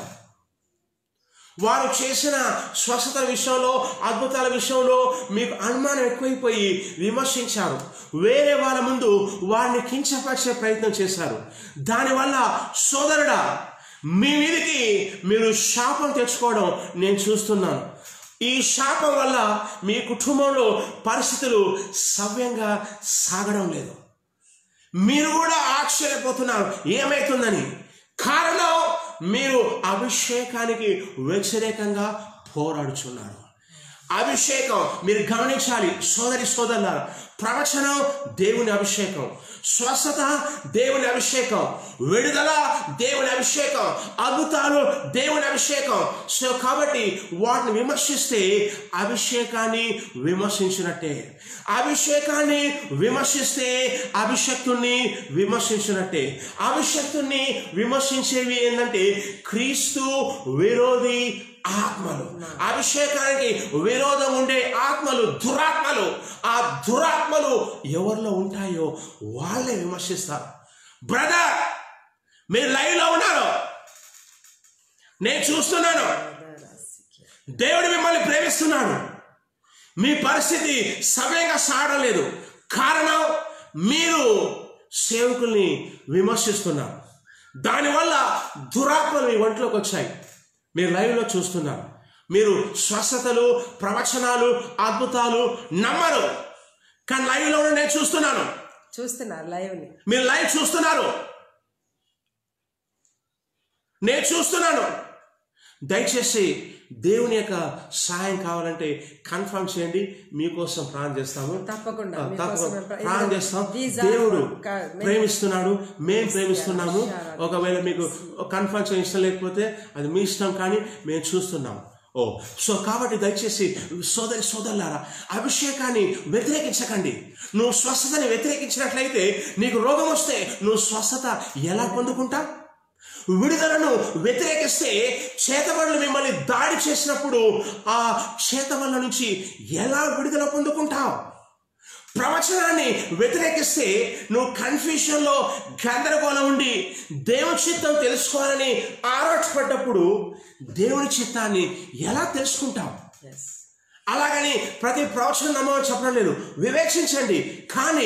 వారు చేసిన స్వస్థత విషయంలో, అద్భుతాల విషయంలో మీకు అనుమానం ఎక్కువైపోయి విమర్శించారు. వేరే వాళ్ళ ముందు వారిని కించపరిచే ప్రయత్నం చేశారు. దానివల్ల సోదరుడా మీ మీదికి మీరు శాపం తెచ్చుకోవడం నేను చూస్తున్నాను. ఈ శాపం వల్ల మీ కుటుంబంలో పరిస్థితులు సవ్యంగా సాగడం లేదు. మీరు కూడా ఆశ్చర్యపోతున్నారు ఏమైతుందని. కారణం మీరు అభిషేకానికి వ్యతిరేకంగా పోరాడుచున్నారు. అభిషేకం మీరు గమనించాలి సోదరి సోదరులారా. ప్రవచనం దేవుని అభిషేకం, స్వస్థత దేవుని అభిషేకం, విడుదల దేవుని అభిషేకం, అద్భుతాలు దేవుని అభిషేకం. సో కాబట్టి వాటిని విమర్శిస్తే అభిషేకాన్ని విమర్శించినట్టే. అభిషేకాన్ని విమర్శిస్తే అభిషక్తుణ్ణి విమర్శించినట్టే. అభిషక్తుణ్ణి విమర్శించేవి ఏంటంటే క్రీస్తు విరోధి ఆత్మలు, అభిషేకానికి విరోధం ఉండే ఆత్మలు, దురాత్మలు. ఆ దురాత్మలు ఎవరిలో ఉంటాయో వాళ్ళే విమర్శిస్తారు. బ్రదర్ మీరు లైవ్ లో ఉన్నారు, నేను చూస్తున్నాను. దేవుడు మిమ్మల్ని ప్రేమిస్తున్నాడు. మీ పరిస్థితి సవ్యంగా సాగడం లేదు. కారణం మీరు సేవకుల్ని విమర్శిస్తున్నారు. దానివల్ల దురాత్మలు మీ ఒంట్లోకి వచ్చాయి. మీరు లైవ్లో చూస్తున్నారు. మీరు స్వస్థతలు, ప్రవచనాలు, అద్భుతాలు నమ్మరు. కానీ లైవ్లో నేను చూస్తున్నారు. మీరు లైవ్ చూస్తున్నారు, నేను చూస్తున్నాను. దయచేసి దేవుని యొక్క సహాయం కావాలంటే కన్ఫర్మ్ చేయండి, మీకోసం ప్రార్థన చేస్తాము. తప్పకుండా ప్రార్థన చేస్తాం. దేవుడు ప్రేమిస్తున్నాడు, మేము ప్రేమిస్తున్నాము. ఒకవేళ మీకు కన్ఫర్మ్ చేయడం ఇష్టం లేకపోతే అది మీ ఇష్టం, కానీ మేము చూస్తున్నాము. సో కాబట్టి దయచేసి సోదరి సోదరులారా, అభిషేకాన్ని వ్యతిరేకించకండి. నువ్వు స్వస్థతని వ్యతిరేకించినట్లయితే, నీకు రోగం వస్తే నువ్వు స్వస్థత ఎలా పొందుకుంటావు? విడుదలను వ్యతిరేకిస్తే, చేతబడులు మిమ్మల్ని దాడి చేసినప్పుడు ఆ చేతబడుల నుంచి ఎలా విడుదల పొందుకుంటావు? ప్రవచనాన్ని వ్యతిరేకిస్తే, నువ్వు కన్ఫ్యూషన్లో గందరగోళం ఉండి దేవుని చిత్తం తెలుసుకోవాలని ఆరాటపడ్డప్పుడు దేవుని చిత్తాన్ని ఎలా తెలుసుకుంటావు? అలాగని ప్రతి ప్రవచనం నమ్మని చెప్పడం లేదు, వివేచించండి. కానీ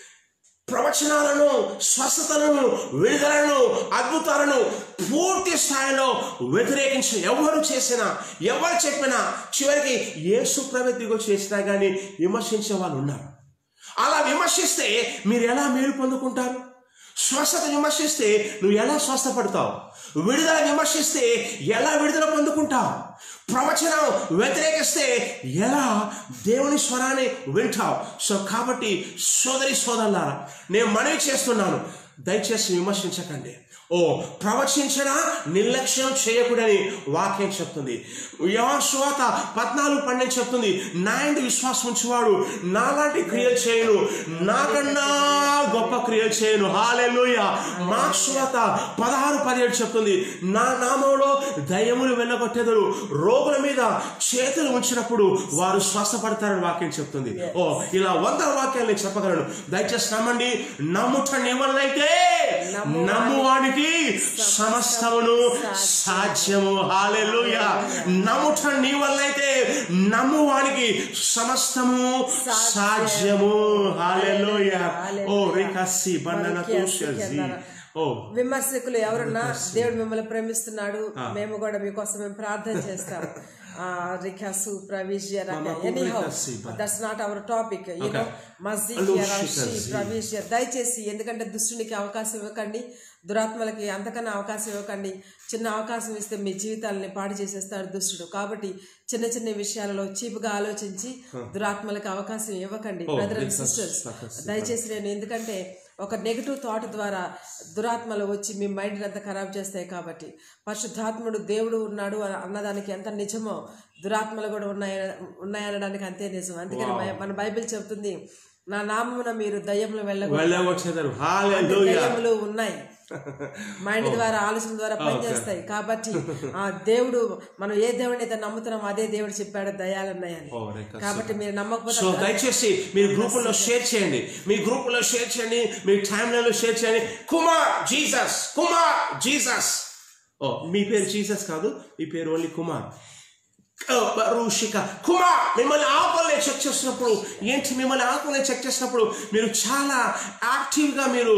ప్రవచనాలను, స్వస్థతలను, విడుదలను, అద్భుతాలను పూర్తి స్థాయిలో వ్యతిరేకించి ఎవరు చేసినా, ఎవరు చెప్పినా, చివరికి యేసు ప్రభువు దిగో చేసినా కానీ విమర్శించే వాళ్ళు ఉన్నారు. అలా విమర్శిస్తే మీరు ఎలా మేలు పొందుకుంటారు? స్వస్థత విమర్శిస్తే నువ్వు ఎలా స్వస్థపడతావు? విడుదల విమర్శిస్తే ఎలా విడుదల పొందుకుంటావు? ప్రవచనం వ్యతిరేకిస్తే ఎలా దేవుని స్వరాన్ని వింటావు? సో కాబట్టి సోదరి సోదరులారా, నేను మనవి చేస్తున్నాను, దయచేసి విమర్శించకండి. ప్రవచించడా నిర్లక్ష్యం చేయకూడని వాక్యం చెప్తుంది. యోహాను సువార్త 14:12 చెప్తుంది, నా యందు విశ్వాసం ఉంచువాడు నాలాంటి క్రియలు చేయను, నాకన్నా గొప్ప క్రియలు చేయను. హల్లెలూయా. మార్కు సువార్త 16:17 చెప్తుంది, నా నామములో దయ్యములు వెళ్ళగొట్టెదరు, రోగుల మీద చేతులు ఉంచినప్పుడు వారు స్వస్థపడతారని వాక్యం చెప్తుంది. ఇలా 100 వాక్యాలు నేను చెప్పగలను. దయచేసి నమ్మండి. నమ్ముట నీ వల్ల అయితే నమ్మువానికి సమస్తమును సాధ్యము. హల్లెలూయా. నమ్ముట నీ వల్ల అయితే నమ్మువానికి సమస్తము సాధ్యము. హల్లెలూయా. రికసి బన్ననతుషజి. విమర్శకులు ఎవరన్నా, దేవుడు మిమ్మల్ని ప్రేమిస్తున్నాడు, మేము కూడా మీకోసం మేము ప్రార్థన చేస్తాం. That's not our topic. దయచేసి, ఎందుకంటే దుష్టునికి అవకాశం ఇవ్వకండి, దురాత్మలకి అంతకన్నా అవకాశం ఇవ్వకండి. చిన్న అవకాశం ఇస్తే మీ జీవితాలని పాడు చేసేస్తాడు దుష్టుడు. కాబట్టి చిన్న చిన్న విషయాలలో చీపుగా ఆలోచించి దురాత్మలకి అవకాశం ఇవ్వకండి. బ్రదర్ అండ్ సిస్టర్స్, దయచేసి ఎందుకంటే ఒక నెగిటివ్ థాట్ ద్వారా దురాత్మలు వచ్చి మీ మైండ్ అంతా ఖరాబ్ చేస్తాయి. కాబట్టి పరిశుద్ధాత్ముడు దేవుడు ఉన్నాడు అన్నదానికి ఎంత నిజమో, దురాత్మలు కూడా ఉన్నాయనడానికి అంతే నిజం. అందుకని మన బైబిల్ చెప్తుంది, నా నామమున మీరు దయ్యములు వెళ్ళగొట్టెదరు. దయ్యములు ఉన్నాయి, మైండ్ ద్వారా, ఆలోచన ద్వారా పనిచేస్తాయి. కాబట్టి ఆ దేవుడు, మనం ఏ దేవుడిని అయితే నమ్ముతున్నాం అదే దేవుడు చెప్పాడు దయాలున్నాయని. కాబట్టి మీరు నమ్మకపోతే దయచేసి మీరు గ్రూపుల్లో షేర్ చేయండి, మీ గ్రూపుల్లో షేర్ చేయండి, మీ టైంలలో షేర్ చేయండి. Kumar Jesus, Kumar Jesus. మీ పేరు జీసస్ కాదు, మీ పేరు ఓన్లీ కుమార్. కుమార్, మిమ్మల్ని ఆకుల్ని చెక్ చేసినప్పుడు ఏంటి, మిమ్మల్ని ఆకుల్ని చెక్ చేసినప్పుడు మీరు చాలా యాక్టివ్గా, మీరు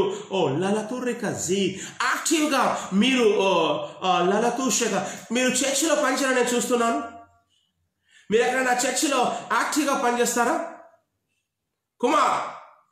యాక్టివ్గా మీరు లలతూషగా మీరు చర్చిలో పనిచేయడం నేను చూస్తున్నాను. మీరు ఎక్కడైనా చర్చిలో యాక్టివ్గా పనిచేస్తారా? కుమార్,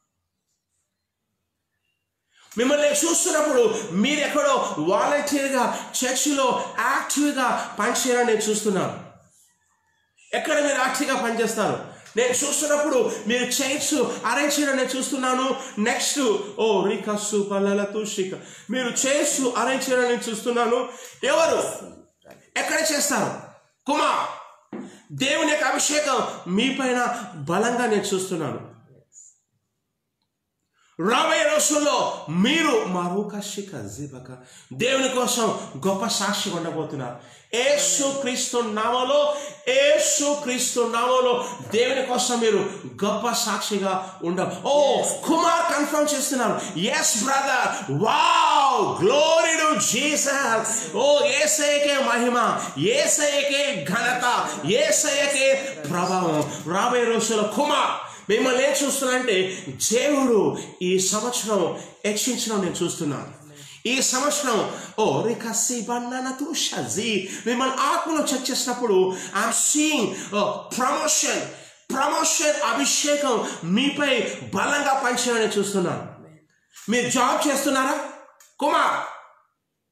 మిమ్మల్ని చూస్తున్నప్పుడు మీరు ఎక్కడో వాలంటీర్గా చర్చిలో యాక్టివ్గా పనిచేయడం నేను చూస్తున్నాను. ఎక్కడ మీరు యాక్టివ్గా పనిచేస్తారు? నేను చూస్తున్నప్పుడు మీరు చైర్స్ అరేంజ్ చేయడం నేను చూస్తున్నాను. నెక్స్ట్ రికస్సు పల్లలతు శిఖ, మీరు చైర్స్ అరేంజ్ చేయడం నేను చూస్తున్నాను. ఎవరు ఎక్కడ చేస్తారు? కుమార్, దేవుని యొక్క అభిషేకం మీ పైన బలంగా నేను చూస్తున్నాను. రాబోయే రోజుల్లో మీరు దేవుని కోసం గొప్ప సాక్షి ఉండబోతున్నారు. యేసుక్రీస్తు నామములో, యేసుక్రీస్తు నామములో దేవుని కోసం మీరు గొప్ప సాక్షిగా కుమార్ కన్ఫర్మ్ చేస్తున్నారు. Yes brother, wow, glory to Jesus. యేసయ్యకే మహిమ, యేసయ్యకే ఘనత, యేసయ్యకే ప్రభావం. రాబోయే రోజుల్లో కుమార్ మిమ్మల్ని ఏం చూస్తున్నానంటే, దేవుడు ఈ సంవత్సరం హెచ్చించడం నేను చూస్తున్నాను. ఈ సంవత్సరం మిమ్మల్ని ఆత్మలో చెక్ చేసినప్పుడు ఐఎమ్ సీయింగ్ ప్రమోషన్ అభిషేకం మీపై బలంగా పనిచేయాలని చూస్తున్నాను. మీరు జాబ్ చేస్తున్నారా? కుమార్,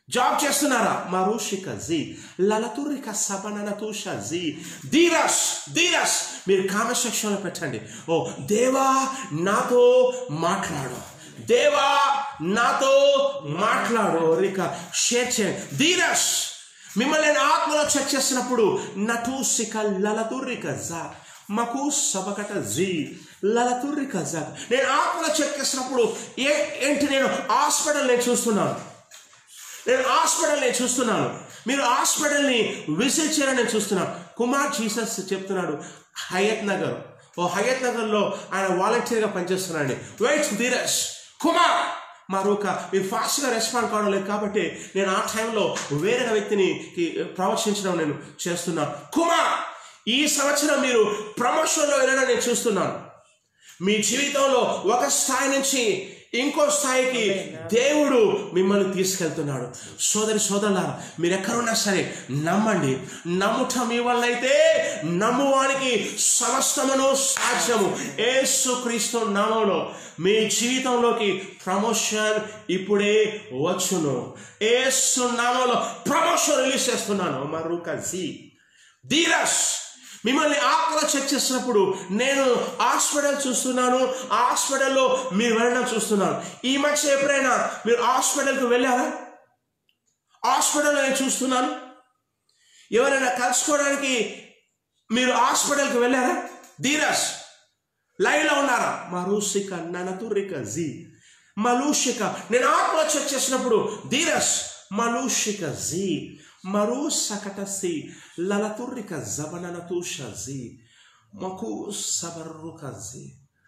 జాబ్ చేస్తున్నారా? మరుషిక జీ లలతురిక సబనన తూష జీ ధీరస్ ధీరస్ మీరు కామెంట్ సెక్షన్లో పెట్టండి. ఓ దేవా నాతో మాట్లాడు, దేవా నాతో మాట్లాడు. రిక షేర్ చేయండి. ధీరస్ మిమ్మల్ని నేను ఆత్మలో చెక్ చేసినప్పుడు నటూసిక లలతురిక జా మకు సబకట జీ లలతురిక జా నేను ఆత్మలో చెక్ చేసినప్పుడు ఏంటి నేను హాస్పిటల్ నేను చూస్తున్నాను, నేను హాస్పిటల్ని చూస్తున్నాను. మీరు హాస్పిటల్ని విజిట్ చేయాలని నేను చూస్తున్నాను. కుమార్ జీసస్ చెప్తున్నాడు హయత్ నగర్, ఓ హయత్ నగర్లో ఆయన వాలంటీర్గా పనిచేస్తున్నాడు. వెయిట్ ధీరజ్ కుమార్ మరొక మీరు ఫాస్ట్గా రెస్పాండ్ కావడం లేదు కాబట్టి నేను ఆ టైంలో వేరే వ్యక్తిని ప్రవచించడం నేను చేస్తున్నాను. కుమార్ ఈ సంవత్సరం మీరు ప్రమోషన్లో వెళ్ళడం నేను చూస్తున్నాను. మీ జీవితంలో ఒక స్థాయి నుంచి ఇంకో స్థాయికి దేవుడు మిమ్మల్ని తీసుకెళ్తున్నాడు. సోదరి సోదరులారా మీరు ఎక్కడున్నా సరే నమ్మండి. నమ్ముట మీ వల్ల అయితే నమ్మువానికి సమస్తమును సాధ్యము. యేసుక్రీస్తు నామములో మీ జీవితంలోకి ప్రమోషన్ ఇప్పుడే వచ్చును. యేసు నామములో ప్రమోషన్ రిలీజ్ చేస్తున్నాను. మరొకసి ధీరస్ మిమ్మల్ని ఆత్మలో చెక్ చేసినప్పుడు నేను హాస్పిటల్ చూస్తున్నాను, హాస్పిటల్లో మీరు వెళ్ళడం చూస్తున్నాను. ఈ మధ్య ఎప్పుడైనా మీరు హాస్పిటల్కి వెళ్ళారా? హాస్పిటల్లో నేను చూస్తున్నాను. ఎవరైనా కలుసుకోవడానికి మీరు హాస్పిటల్కి వెళ్ళారా? ధీరస్ లైవ్లో ఉన్నారా? మరుసిక ననతురిక జీ మలూషిక నేను ఆత్మలో చెక్ చేసినప్పుడు ధీరస్ మలూషిక జీ మరు సకటసి లలతురిక జబననతుషజి మకు సబర్రుకజి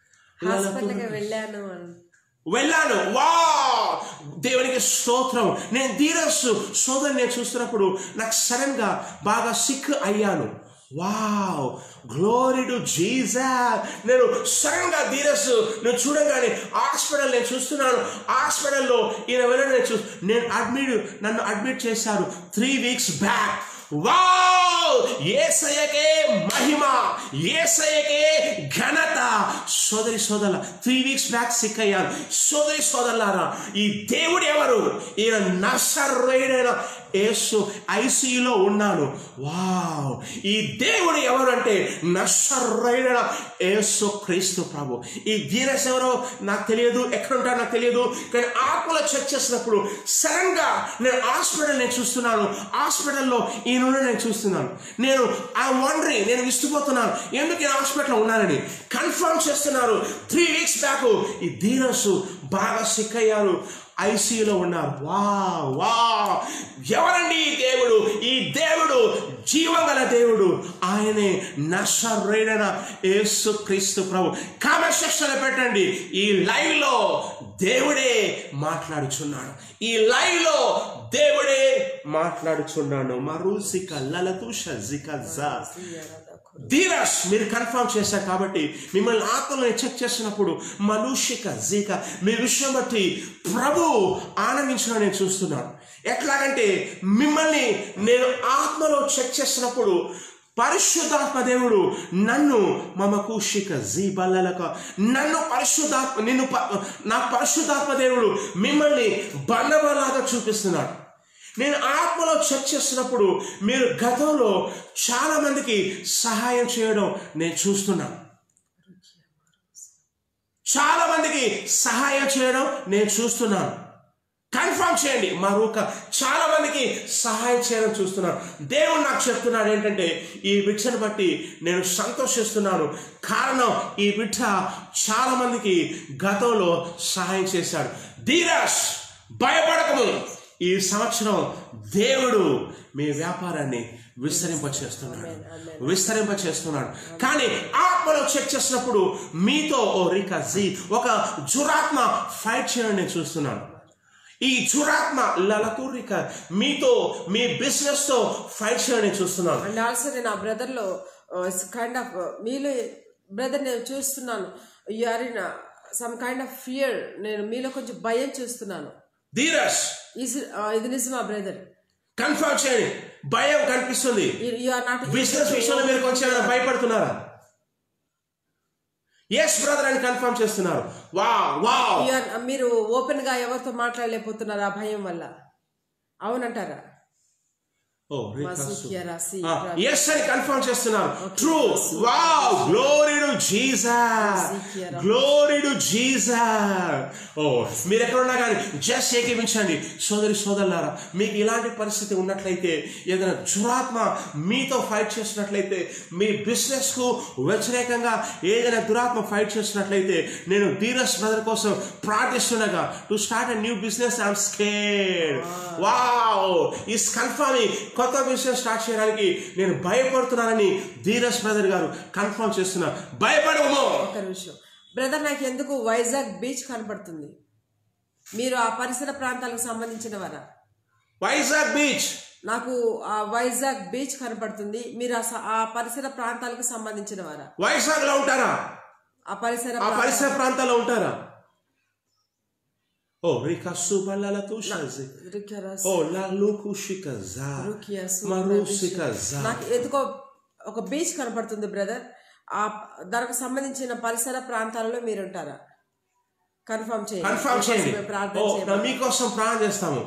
వెళ్ళాను. వా దేవునికి స్తోత్రం. నేను ధీరస్ సోదరు నేను చూస్తున్నప్పుడు నాకు సడన్ గా బాగా సిక్ అయ్యాను. Wow glory to Jesus. నేను సడన్ గా ధీరస్ నేను చూడగానే హాస్పిటల్ నేను చూస్తున్నాను. హాస్పిటల్లో ఈయన వెళ్ళడం నన్ను అడ్మిట్ చేశారు 3 weeks బ్యాక్. వావ్ యేసయ్యకే మహిమ, యేసయ్యకే ఘనత. సోదరి సోదరుల 3 weeks బ్యాక్ సిక్ అయ్యాను. సోదరి సోదరులారా ఈ దేవుడు ఎవరు? ఈయన నజరేయుడైన యేసు ఐసీయూలో ఉన్నాను. వావ్ ఈ దేవుడు ఎవరు అంటే నజరేయుడైన యేసు క్రీస్తు ప్రభు. ఈ ధీరస్ ఎవరో నాకు తెలియదు, ఎక్కడ ఉంటారో నాకు తెలియదు. కానీ ఆత్మలో చెక్ చేసినప్పుడు సడన్ గా నేను హాస్పిటల్ నేను చూస్తున్నాను. హాస్పిటల్లో ఈయన నేను చూస్తున్నాను. నేను నేను విస్తుపోతున్నాను ఎందుకు నేను హాస్పిటల్లో ఉన్నానని. కన్ఫర్మ్ చేస్తున్నారు 3 weeks బ్యాక్ ఈ ధీరస్ బాగా సిక్ అయ్యారు, ఐసీయూలో ఉన్నారు. వా వా ఎవరండి ఈ దేవుడు? ఈ దేవుడు జీవగల దేవుడు. ఆయనే నజరేయుడైన యేసు క్రీస్తు ప్రభు. కామెంట్ సెక్షన్లో పెట్టండి ఈ లైవ్ లో దేవుడే మాట్లాడుచున్నాడు. ఈ లైవ్ లో దేవుడే మాట్లాడుచున్నాడు. మరుసిక లలతుషజిక జా ధీరస్ మీరు కన్ఫర్మ్ చేశారు కాబట్టి మిమ్మల్ని ఆత్మలో చెక్ చేసినప్పుడు మనుషిక జీక మీ విషయం బట్టి ప్రభు ఆనందించడం నేను చూస్తున్నాను. ఎట్లాగంటే మిమ్మల్ని నేను ఆత్మలో చెక్ చేసినప్పుడు పరిశుద్ధాత్మ దేవుడు నన్ను మమకుషిక జీబల్లక నన్ను నాకు పరిశుద్ధాత్మ దేవుడు మిమ్మల్ని బండబలాగా చూపిస్తున్నాడు. నేను ఆత్మలో చెక్ చేస్తున్నప్పుడు మీరు గతంలో చాలా మందికి సహాయం చేయడం నేను చూస్తున్నాను. చాలా మందికి సహాయం చేయడం నేను చూస్తున్నాను. కన్ఫర్మ్ చేయండి. మరొక చాలా మందికి సహాయం చేయడం చూస్తున్నాను. దేవుడు నాకు చెప్తున్నాడు ఏంటంటే ఈ బిడ్డను బట్టి నేను సంతోషిస్తున్నాను. కారణం ఈ బిడ్డ చాలా మందికి గతంలో సహాయం చేశాడు. ధీరస్ భయపడకము. ఈ సంవత్సరం దేవుడు మీ వ్యాపారాన్ని విస్తరింపచేస్తున్నాడు. కానీ ఆత్మలో చెక్ చేసినప్పుడు మీతో ఒక దురాత్మ ఫైట్ చేయడం నేను చూస్తున్నాను. ఈ దురాత్మ లలతురిక మీతో మీ బిజినెస్ తో ఫైట్ చేయడం నేను చూస్తున్నాను. అండ్ ఆల్సో నేను ఆ బ్రదర్ లో కైండ్ ఆఫ్ మీలో బ్రదర్ నేను చూస్తున్నాను. You are in some kind of fear. నేను మీలో కొంచెం భయం చూస్తున్నాను. ధీరస్ ఇది నిజమా బ్రదర్? కన్ఫర్మ్ చేయండి. భయం కనిపిస్తుంది. బిజినెస్ విషయంలో మీరు కొంచెం భయపడుతున్నారా? ఎస్ బ్రదర్ అని కన్ఫర్మ్ చేస్తున్నారు. వావ్ వావ్ మీరు ఓపెన్ గా ఎవరితో మాట్లాడలేకపోతున్నారు ఆ భయం వల్ల. అవునంటారా? ఎస్ అని కన్ఫర్మ్ చేస్తున్నారు. True. Wow, glory to Jesus, glory to Jesus. మీరు ఎక్కడున్నా కానీ జస్ట్ ఏకీపించండి. సోదరి సోదరులారా, మీకు ఇలాంటి పరిస్థితి ఉన్నట్లయితే, ఏదైనా దురాత్మ మీతో ఫైట్ చేస్తున్నట్లయితే, మీ బిజినెస్ కు వ్యతిరేకంగా ఏదైనా దురాత్మ ఫైట్ చేస్తున్నట్లయితే, నేను ధీరజ్ బ్రదర్ కోసం ప్రార్థిస్తుండగా, to start a new business I'm scared. Wow, is confirming. కొత్త బిజినెస్ స్టార్ట్ చేయడానికి నేను భయపడుతున్నానని ధీరజ్ బ్రదర్ గారు కన్ఫర్మ్ చేస్తున్నారు. భయపడము. ఒక నిమిషం బ్రదర్, నాకు ఎందుకు వైజాగ్ బీచ్ కనపడుతుంది? మీరు ఆ పరిసర ప్రాంతాలకు సంబంధించిన వారా? వైజాగ్ బీచ్, నాకు ఆ వైజాగ్ బీచ్ కనపడుతుంది. మీరు ఆ పరిసర ప్రాంతాలకు సంబంధించిన వారా? వైజాగ్ లో ఉంటారా? ఆ పరిసర ప్రాంతాల్లో ఉంటారా? Rikasu balala tushazi. La lukushikaza. Marusikaza. నాకు ఎందుకో ఒక బీచ్ కనపడుతుంది బ్రదర్. ఆ దానికి సంబంధించిన పరిసర ప్రాంతాలలో మీరు ఉంటారా? కన్ఫర్మ్ చేయండి. మీకోసం ప్రార్థన చేస్తాము.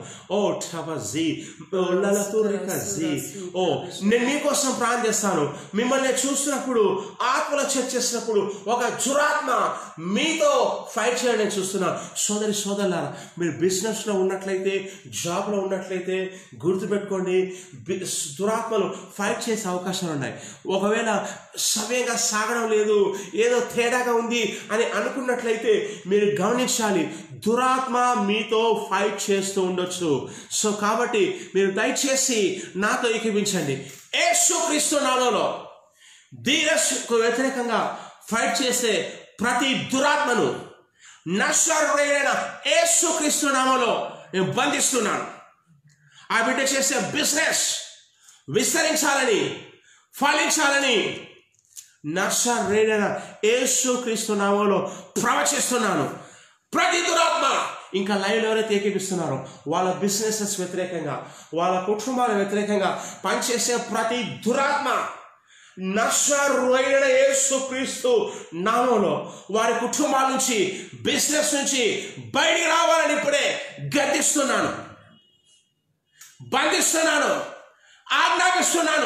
నేను మీకోసం ప్రార్థన చేస్తాను. మిమ్మల్ని చూస్తున్నప్పుడు, ఆత్మలో చర్చ చేసినప్పుడు ఒక దురాత్మ మీతో ఫైట్ చేయడం నేను చూస్తున్నాను. సోదరి సోదరులారా, మీరు బిజినెస్ లో ఉన్నట్లయితే, జాబ్ లో ఉన్నట్లయితే గుర్తుపెట్టుకోండి, దురాత్మలు ఫైట్ చేసే అవకాశాలు ఉన్నాయి. ఒకవేళ సమయంగా సాగడం లేదు, ఏదో తేడాగా ఉంది అని అనుకున్నట్లయితే మీరు గమనించాలి, దురాత్మ మీతో ఫైట్ చేస్తూ ఉండొచ్చు. సో కాబట్టి మీరు దయచేసి నాతో ఏకీభించండి. యేసుక్రీస్తు నామములో ధీరస్కు వ్యతిరేకంగా ఫైట్ చేసే ప్రతి దురాత్మను నజరేయుడైన యేసుక్రీస్తు నామములో నేను బంధిస్తున్నాను. ఆ బిడ్డ చేసే బిజినెస్ విస్తరించాలని, ఫలించాలని నజరేయుడైన యేసుక్రీస్తు నామములో ప్రవచిస్తున్నాను. ప్రతి దురాత్మ, ఇంకా లైవ్లో ఎవరైతే ఏకీపిస్తున్నారో వాళ్ళ బిజినెసెస్ వ్యతిరేకంగా, వాళ్ళ కుటుంబాల వ్యతిరేకంగా పనిచేసే ప్రతి దురాత్మ నజరేయుడైన యేసుక్రీస్తు నామములో వారి కుటుంబాల నుంచి, బిజినెస్ నుంచి బయటికి రావాలని ఇప్పుడే గద్దిస్తున్నాను, బంధిస్తున్నాను, ఆజ్ఞాపిస్తున్నాను.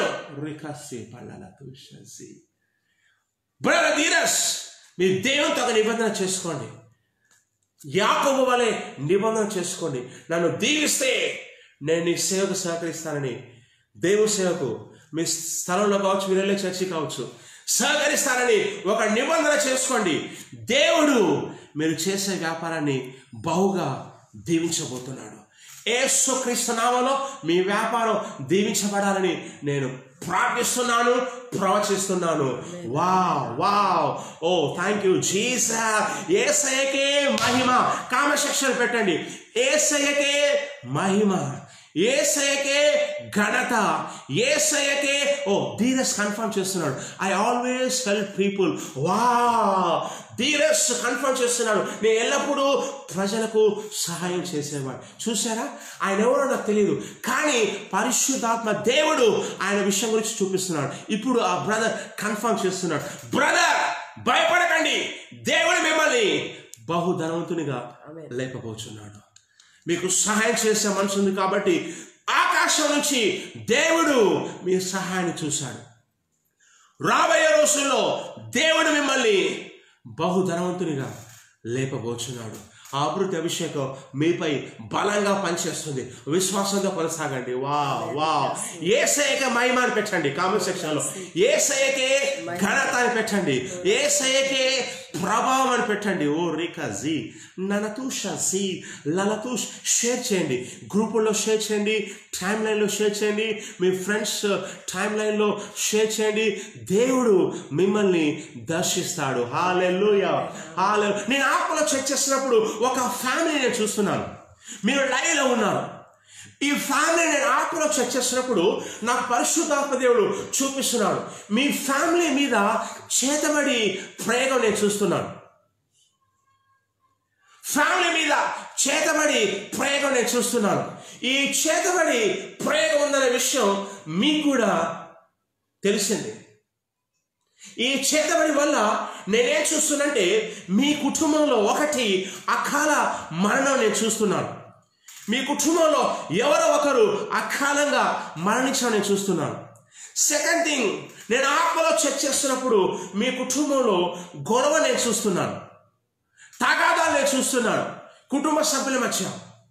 బ్రదర్ ధీరజ్, మీరు దేవునితో ఒక నిబంధన చేసుకోండి. యాకోబు వలె నిబంధన చేసుకోండి. నన్ను దీవిస్తే నేను నీ సేవకు సహకరిస్తానని, దేవుని సేవకు మీ స్థలంలో కావచ్చు, మీరు వెళ్ళే చర్చి కావచ్చు, సహకరిస్తానని ఒక నిబంధన చేసుకోండి. దేవుడు మీరు చేసే వ్యాపారాన్ని బహుగా దీవించబోతున్నాడు. యేసుక్రీస్తు నామములో మీ వ్యాపారం దీవించబడాలని నేను ప్రార్థిస్తున్నాను, ప్రవచిస్తున్నాను. Wow wow, thank you Jesus. యేసయ్యకే మహిమ. కామెంట్ సెక్షన్ పెట్టండి. యేసయ్యకే మహిమ, యేసయ్యకే ఘనత, యేసయ్యకే. ధీరజ్ కన్ఫర్మ్ చేస్తున్నాడు. I always help people. Dheeraj confirm చేస్తున్నాడు, నేను ఎల్లప్పుడూ ప్రజలకు సహాయం చేసేవాడు. చూసారా, ఆయన ఎవరో నాకు తెలియదు, కానీ పరిశుద్ధాత్మ దేవుడు ఆయన విషయం గురించి చూపిస్తున్నాడు. ఇప్పుడు ఆ బ్రదర్ కన్ఫర్మ్ చేస్తున్నాడు. బ్రదర్ భయపడకండి, దేవుడు మిమ్మల్ని బహుధనవంతునిగా లేపబోతున్నాడు. మీకు సహాయం చేసే మనసు ఉంది కాబట్టి ఆకాశం నుంచి దేవుడు మీ సహాయాన్ని చూశాడు. రాబోయే రోజుల్లో దేవుడు మిమ్మల్ని బహుధనవంతునిగా లేపబోచున్నాడు. ఆ అభివృద్ధి అభిషేకం మీపై బలంగా పనిచేస్తుంది. విశ్వాసంతో కొనసాగండి. యేసయ్యకే మహిమ అని పెట్టండి కామెంట్ సెక్షన్ లో. యేసయ్యకే ఘనత అని పెట్టండి. యేసయ్యకే ప్రభావం అని పెట్టండి. రికాజీ ననతూషి లలతూష్. షేర్ చేయండి, గ్రూపుల్లో షేర్ చేయండి, టైమ్ లైన్లో షేర్ చేయండి, మీ ఫ్రెండ్స్ టైమ్ లైన్లో షేర్ చేయండి. దేవుడు మిమ్మల్ని దర్శిస్తాడు. హల్లెలూయా, హల్లెలూయా. నేను ఆత్మలో చెక్ చేసినప్పుడు ఒక ఫ్యామిలీ నేను చూస్తున్నాను. మీరు లైవ్లో ఉన్నారు. ఈ ఫ్యామిలీ నేను ఆత్మలో చెక్ చేసినప్పుడు నాకు పరిశుద్ధాత్మ దేవుడు చూపిస్తున్నాడు. మీ ఫ్యామిలీ మీద చేతబడి ప్రయోగం నేను చూస్తున్నాను. ఫ్యామిలీ మీద చేతబడి ప్రయోగం నేను చూస్తున్నాను. ఈ చేతబడి ప్రయోగం ఉందనే విషయం మీకు కూడా తెలిసింది. ఈ చేతబడి వల్ల నేనేం చూస్తున్నానంటే, మీ కుటుంబంలో ఒకటి అకాల మరణం నేను చూస్తున్నాను. మీ కుటుంబంలో ఎవరో ఒకరు అకాలంగా మరణించడం నేను చూస్తున్నాను. సెకండ్ థింగ్, నేను ఆత్మలో చెక్ చేస్తున్నప్పుడు మీ కుటుంబంలో గొడవ నేను చూస్తున్నాను, తగాదాలు నేను చూస్తున్నాను, కుటుంబ సభ్యుల మధ్య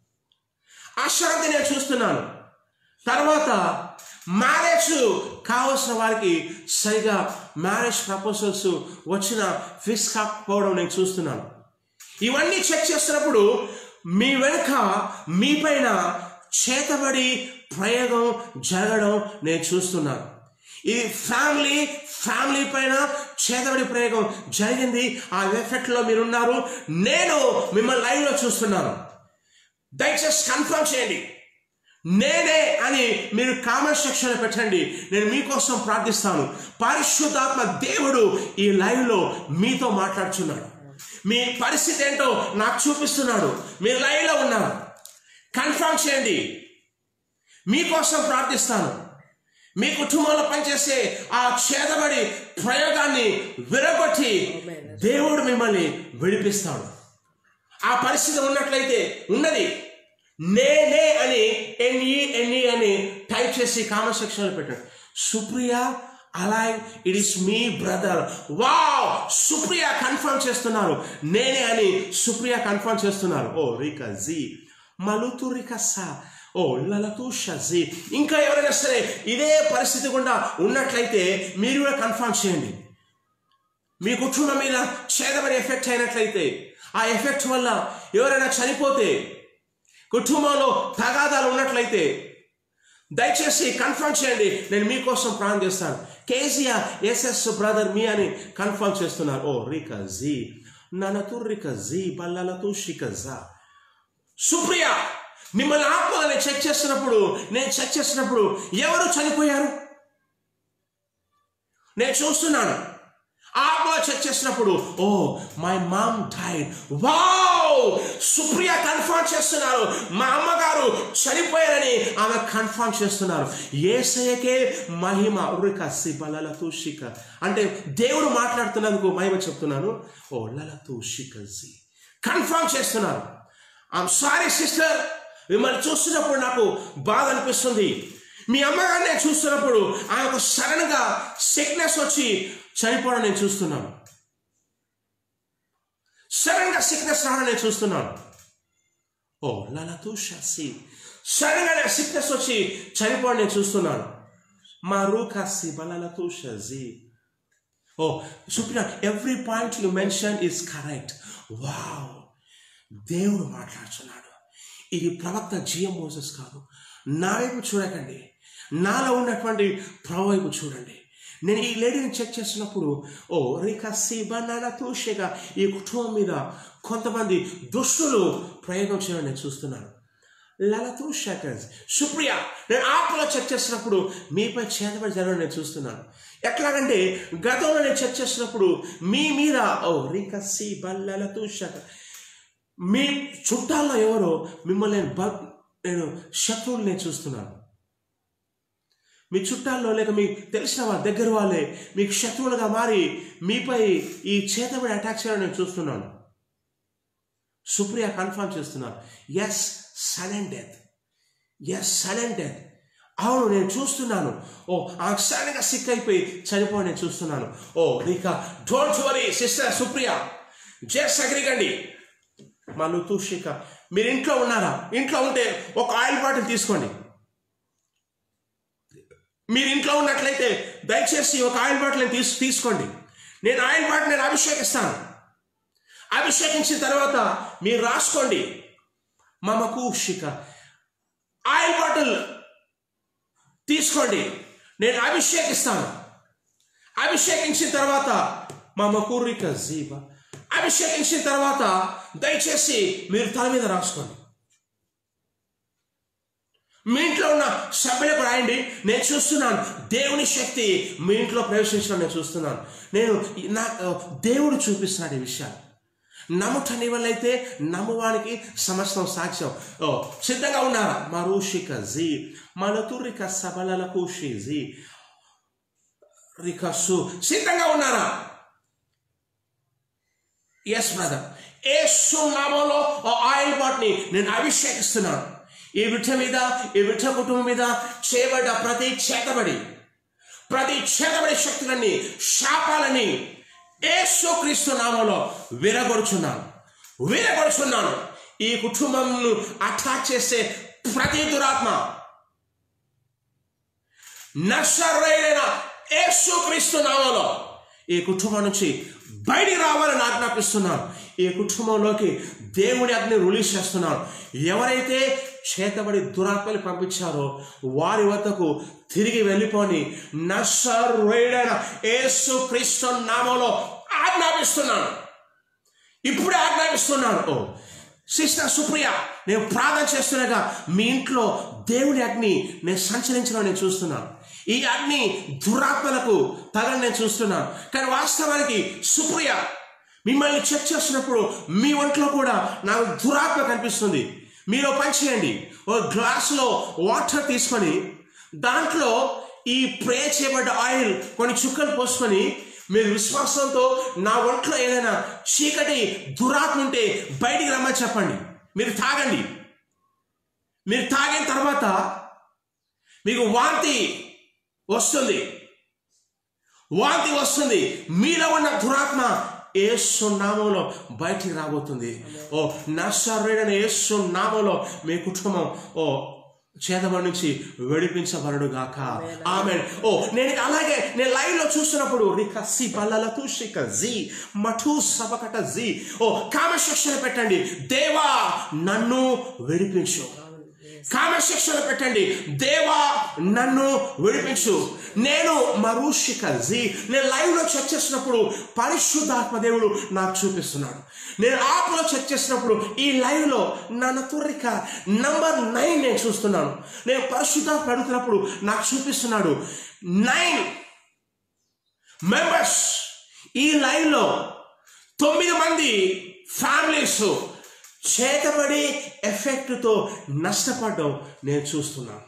అశాంతి నేను చూస్తున్నాను. తర్వాత మ్యారేజ్ కావాల్సిన వారికి సరిగా మ్యారేజ్ ప్రపోజల్స్ వచ్చిన ఫిక్స్ కాకపోవడం నేను చూస్తున్నాను. ఇవన్నీ చెక్ చేస్తున్నప్పుడు మీ వెనుక మీ పైన చేతబడి ప్రయోగం జరగడం నేను చూస్తున్నాను. ఇది ఫ్యామిలీ పైన చేతబడి ప్రయోగం జరిగింది. ఆ ఎఫెక్ట్లో మీరున్నారు. నేను మిమ్మల్ని లైవ్లో చూస్తున్నాను. దయచేసి కన్ఫర్మ్ చేయండి, నేనే అని మీరు కామెంట్ సెక్షన్లో పెట్టండి. నేను మీకోసం ప్రార్థిస్తాను. పరిశుద్ధాత్మ దేవుడు ఈ లైవ్లో మీతో మాట్లాడుతున్నాడు. మీ పరిస్థితి ఏంటో నాకు చూపిస్తున్నాడు. మీరు లైవ్లో ఉన్నారు. కన్ఫర్మ్ చేయండి. మీకోసం ప్రార్థిస్తాను. మీ కుటుంబంలో పనిచేసే ఆ చేతబడి ప్రయోగాన్ని విరగొట్టి దేవుడు మిమ్మల్ని విడిపిస్తాడు. ఆ పరిస్థితి ఉన్నట్లయితే ఉన్నది, నేనే అని NE అని టైప్ చేసి కామెంట్ సెక్షన్లో పెట్టండి. Supriya alive, it is me brother. Wow, Supriya confirm చేస్తున్నారు. నేనే అని సుప్రియా కన్ఫర్మ్ చేస్తున్నారు. ఓ రికా జీ మలుతు రికా సా, ఓ లలతూ షజీ. ఇంకా ఎవరైనా సరే ఇదే పరిస్థితి గుండా ఉన్నట్లయితే మీరు కూడా కన్ఫర్మ్ చేయండి. మీ కుటుంబం మీద చేతబడి ఎఫెక్ట్ అయినట్లయితే, ఆ ఎఫెక్ట్ వల్ల ఎవరైనా చనిపోతే, కుటుంబంలో తగాదాలు ఉన్నట్లయితే దయచేసి కన్ఫర్మ్ చేయండి. నేను మీకోసం ప్రార్థన చేస్తాను. కేసీఆర్ SS బ్రదర్ మీ అని కన్ఫర్మ్ చేస్తున్నారు. ఓ రికా జీ ననతు రికా జీ బల్లలతూ షికజా. సుప్రియా, మిమ్మల్ని ఆత్మలో నేను చెక్ చేస్తున్నప్పుడు ఎవరు చనిపోయారు నేను చూస్తున్నాను. ఆత్మలో చెక్ చేసినప్పుడు oh my mom died. Wow, Supriya confirm చేస్తున్నారు. మా అమ్మగారు చనిపోయారని ఆమె కన్ఫర్మ్ చేస్తున్నారు. యేసయ్యకే మహిమ. ఉరికసి బలలతూ షిక అంటే దేవుడు మాట్లాడుతున్నందుకు మహిమ చెప్తున్నాను. ఓ లలతూ షికజీ కన్ఫర్మ్ చేస్తున్నారు. ఐఎమ్ సారీ సిస్టర్, మిమ్మల్ని చూస్తున్నప్పుడు నాకు బాధ అనిపిస్తుంది. మీ అమ్మగారిని నేను చూస్తున్నప్పుడు ఆమెకు సడన్గా సిక్నెస్ వచ్చి చనిపోవడం నేను చూస్తున్నాను. సడన్గా సిక్నెస్ రావడం నేను చూస్తున్నాను. ఓ లలతూ షసి, సడన్గా సిక్నెస్ వచ్చి చనిపోవడం నేను చూస్తున్నాను. మా రూకాసి బలలతూ షజీ. ఓ Supriya, every point you mention is correct. Wow, దేవుడు మాట్లాడుతున్నాడు. ఇది ప్రవక్త GM మోసెస్ కాదు. నా వైపు చూడకండి, నాలో ఉన్నటువంటి ప్రభు వైపు చూడండి. నేను ఈ లేడీని చెక్ చేస్తున్నప్పుడు ఓ రికా సిబనాల తూషగా ఈ కుటుంబం మీద కొంతమంది దుష్టులు ప్రయోగం చేయడం నేను చూస్తున్నాను. లలతూ షకర్స్. సుప్రియా, నేను ఆత్మలో చెక్ చేస్తున్నప్పుడు మీపై చేతబడి జరగడం నేను చూస్తున్నాను. ఎట్లాగంటే గతంలో నేను చెక్ చేస్తున్నప్పుడు మీ మీద ఓ రికా సిబల్లలతూ షకర్, మీ చుట్టాల్లో ఎవరో మిమ్మల్ని నేను శత్రువులు నేను చూస్తున్నాను. మీ చుట్టాల్లో లేక మీకు తెలిసిన వాళ్ళ దగ్గర వాళ్ళే మీకు శత్రువులుగా మారి మీపై ఈ చేతబడి అటాక్ చేయడం నేను చూస్తున్నాను. సుప్రియా కన్ఫర్మ్ చేస్తున్నారు. Yes sudden death. అవును, నేను చూస్తున్నాను. ఓ ఆ సడన్గా సిక్ అయిపోయి చనిపోయి నేను చూస్తున్నాను. ఓ రీకా, don't worry sister Supriya, just అగ్రికండి. మళ్ళీ తూషిక, మీరు ఇంట్లో ఉన్నారా? ఇంట్లో ఉంటే ఒక ఆయిల్ బాటిల్ తీసుకోండి. మీరు ఇంట్లో ఉన్నట్లయితే దయచేసి ఒక ఆయిల్ బాటిల్ తీసుకోండి. నేను ఆయిల్ బాటిల్ నేను అభిషేకిస్తాను. అభిషేకించిన తర్వాత మీరు రాసుకోండి. మమకు షిక ఆయిల్ బాటిల్ తీసుకోండి, నేను అభిషేకిస్తాను. అభిషేకించిన తర్వాత మమకు రిక జీబా, అభిషేకించిన తర్వాత దయచేసి మీరు తల మీద రాసుకోండి. మీ ఇంట్లో ఉన్న సభ్యులకు రాయండి. నేను చూస్తున్నాను దేవుని శక్తి మీ ఇంట్లో ప్రవేశించడం నేను చూస్తున్నాను. దేవుడు చూపిస్తున్నాడు ఈ విషయాలు. నమ్ముట నీ వల్ల అయితే నమ్మువానికి సమస్తం సాక్ష్యం. ఓ సిద్ధంగా ఉన్నారా? మరూషిక జీ మలతురిక సబలకు షిజీ రికసు, సిద్ధంగా ఉన్నారా? ఎస్ బ్రదర్, యేసు నామములో ఆయిల్ బాటిల్ని నేను అభిషేకిస్తున్నాను. ఈ బిడ్డ మీద, ఈ బిడ్డ కుటుంబం మీద చేయబడ్డ ప్రతి చేతబడి శక్తులన్నీ, శాపాలని యేసుక్రీస్తు నామములో విరగొడుచున్నాను. ఈ కుటుంబంను అటాక్ చేసే ప్రతి దురాత్మ నజరేయుడైన యేసుక్రీస్తు నామములో ఈ కుటుంబం నుంచి బయటికి రావాలని ఆజ్ఞాపిస్తున్నాను. ఈ కుటుంబంలోకి దేవుని అగ్ని రిలీజ్ చేస్తున్నాను. ఎవరైతే చేతబడి దురాత్మలు పంపించారో వారి వద్దకు తిరిగి వెళ్ళిపోని నజరేయుడైన యేసుక్రీస్తు నామములో ఆజ్ఞాపిస్తున్నాను. ఇప్పుడే ఆజ్ఞాపిస్తున్నాను. సిస్టర్ సుప్రియ, నేను ప్రార్థన చేస్తున్నాగా మీ ఇంట్లో దేవుని అగ్ని నేను సంచరించడం నేను చూస్తున్నాను. ఈ అగ్ని దురాత్మలకు తగని నేను చూస్తున్నాను. కానీ వాస్తవానికి సుప్రియ, మిమ్మల్ని చెక్ చేస్తున్నప్పుడు మీ ఒంట్లో కూడా నాకు దురాత్మ కనిపిస్తుంది. మీరు పని చేయండి, ఒక గ్లాసులో వాటర్ తీసుకొని దాంట్లో ఈ ప్రే చేయబడ్డ ఆయిల్ కొన్ని చుక్కలు పోసుకొని మీరు విశ్వాసంతో నా ఒంట్లో ఏదైనా చీకటి దురాత్మ ఉంటే బయటికి రమ్మని చెప్పండి. మీరు తాగండి. మీరు తాగిన తర్వాత మీకు వాంతి వస్తుంది. మీలో ఉన్న దురాత్మ యేసు నామములో బయటికి రాబోతుంది. నజరేయుడైన యేసు నామములో మీ కుటుంబం చేతబడి నుంచి విడిపించబడును గాక. ఆమేన్. నేను అలాగే నేను లైవ్ లో చూస్తున్నప్పుడు కామెంట్ సెక్షన్ పెట్టండి, దేవా నన్ను విడిపించు. కామెంట్ సెక్షన్ పెట్టండి, దేవా నన్ను విడిపించు. నేను నేను లైవ్ లో చెక్ చేసినప్పుడు పరిశుద్ధాత్మ దేవుడు నాకు చూపిస్తున్నాడు. నేను ఆత్మలో చెక్ చేసినప్పుడు ఈ లైవ్ లో నన్ను తుర్రిక నంబర్ 9 నేను చూస్తున్నాను. నేను పరిశుద్ధాత్మ అడుగుతున్నప్పుడు నాకు చూపిస్తున్నాడు 9 మెంబర్స్. ఈ లైవ్ లో 9 మంది ఫ్యామిలీస్ చేతబడి ఎఫెక్ట్తో నష్టపడడం నేను చూస్తున్నాను.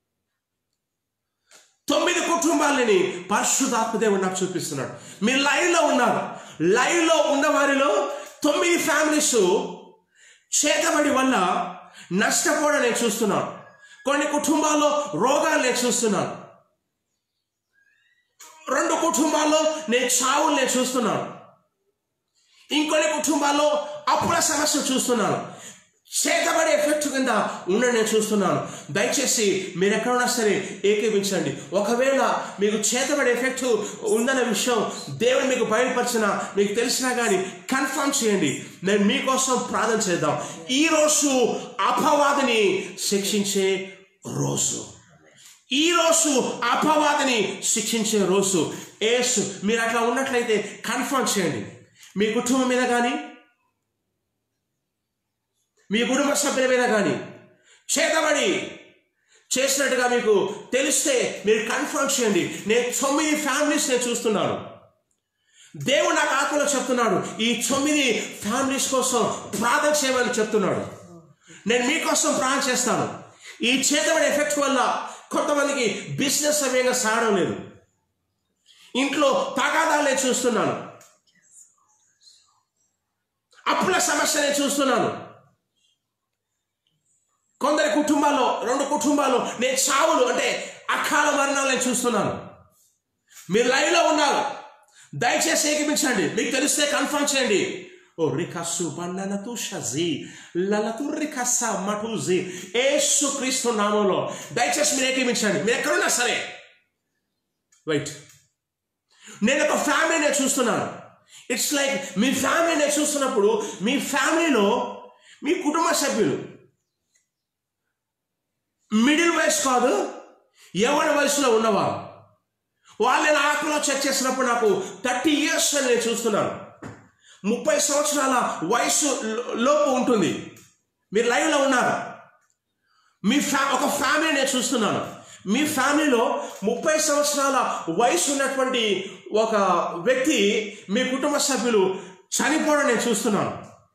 9 కుటుంబాలని పరిశుద్ధాత్మ దేవుడు నాకు చూపిస్తున్నాడు. మీరు లైవ్ లో ఉన్నారు. లైవ్ లో ఉన్న వారిలో 9 ఫ్యామిలీస్ చేతబడి వల్ల నష్టపోవడం నేను చూస్తున్నాను. కొన్ని కుటుంబాల్లో రోగాలు నేను చూస్తున్నాను. 2 కుటుంబాల్లో నేను చావులు నేను చూస్తున్నాను. ఇంకొన్ని కుటుంబాల్లో అప్పుల సమస్యలు చూస్తున్నాను. చేతబడి ఎఫెక్ట్ కింద ఉన్న నేను చూస్తున్నాను. దయచేసి మీరు ఎక్కడున్నా సరే ఏకీవించండి. ఒకవేళ మీకు చేతబడి ఎఫెక్ట్ ఉందనే విషయం దేవుడు మీకు బయలుపరిచినా, మీకు తెలిసినా కానీ కన్ఫర్మ్ చేయండి. నేను మీకోసం ప్రార్థన చేద్దాం. ఈరోజు అపవాదిని శిక్షించే రోజు. ఈరోజు అపవాదిని శిక్షించే రోజు. యేసు మీరు అట్లా ఉన్నట్లయితే కన్ఫర్మ్ చేయండి. మీ కుటుంబం మీద కానీ, మీ కుటుంబ సభ్యుల మీద కానీ చేతబడి చేసినట్టుగా మీకు తెలిస్తే మీరు కన్ఫర్మ్ చేయండి. నేను 9 ఫ్యామిలీస్ నేను చూస్తున్నాను. దేవుడు నాకు ఆత్మలో చెప్తున్నాడు, ఈ 9 ఫ్యామిలీస్ కోసం ప్రార్థన చేయమని చెప్తున్నాడు. నేను మీకోసం ప్రార్థన చేస్తాను. ఈ చేతబడి ఎఫెక్ట్ వల్ల కొంతమందికి బిజినెస్ సమయంగా సాగడం లేదు. ఇంట్లో తగాదాలు నేను చూస్తున్నాను. అప్పుల సమస్య నేను చూస్తున్నాను. కొందరి కుటుంబాల్లో 2 కుటుంబాల్లో నేను చావులు అంటే అకాల మరణాలు నేను చూస్తున్నాను. మీరు లైవ్ లో ఉన్నారు. దయచేసి ఏకీపించండి. మీకు తెలిస్తే కన్ఫర్మ్ చేయండి. యేసుక్రీస్తు నామములో దయచేసి మీరు ఏకీపించండి. మీరు ఎక్కడున్నా సరే రైట్. నేను ఒక ఫ్యామిలీ నేను చూస్తున్నాను. ఇట్స్ లైక్ మీ ఫ్యామిలీ నేను చూస్తున్నప్పుడు మీ ఫ్యామిలీలో మీ కుటుంబ సభ్యులు మిడిల్ వయసు కాదు, యవ్వన వయసులో ఉన్నవారు. వాళ్ళని ఆత్మలో చెక్ చేసినప్పుడు నాకు 30 years అని నేను చూస్తున్నాను. 30 సంవత్సరాల వయసు లోపు ఉంటుంది. మీరు లైవ్ లో ఉన్నారు. ఒక ఫ్యామిలీ నేను చూస్తున్నాను. మీ ఫ్యామిలీలో 30 సంవత్సరాల వయసు ఉన్నటువంటి ఒక వ్యక్తి, మీ కుటుంబ సభ్యులు చనిపోవడం నేను చూస్తున్నాను.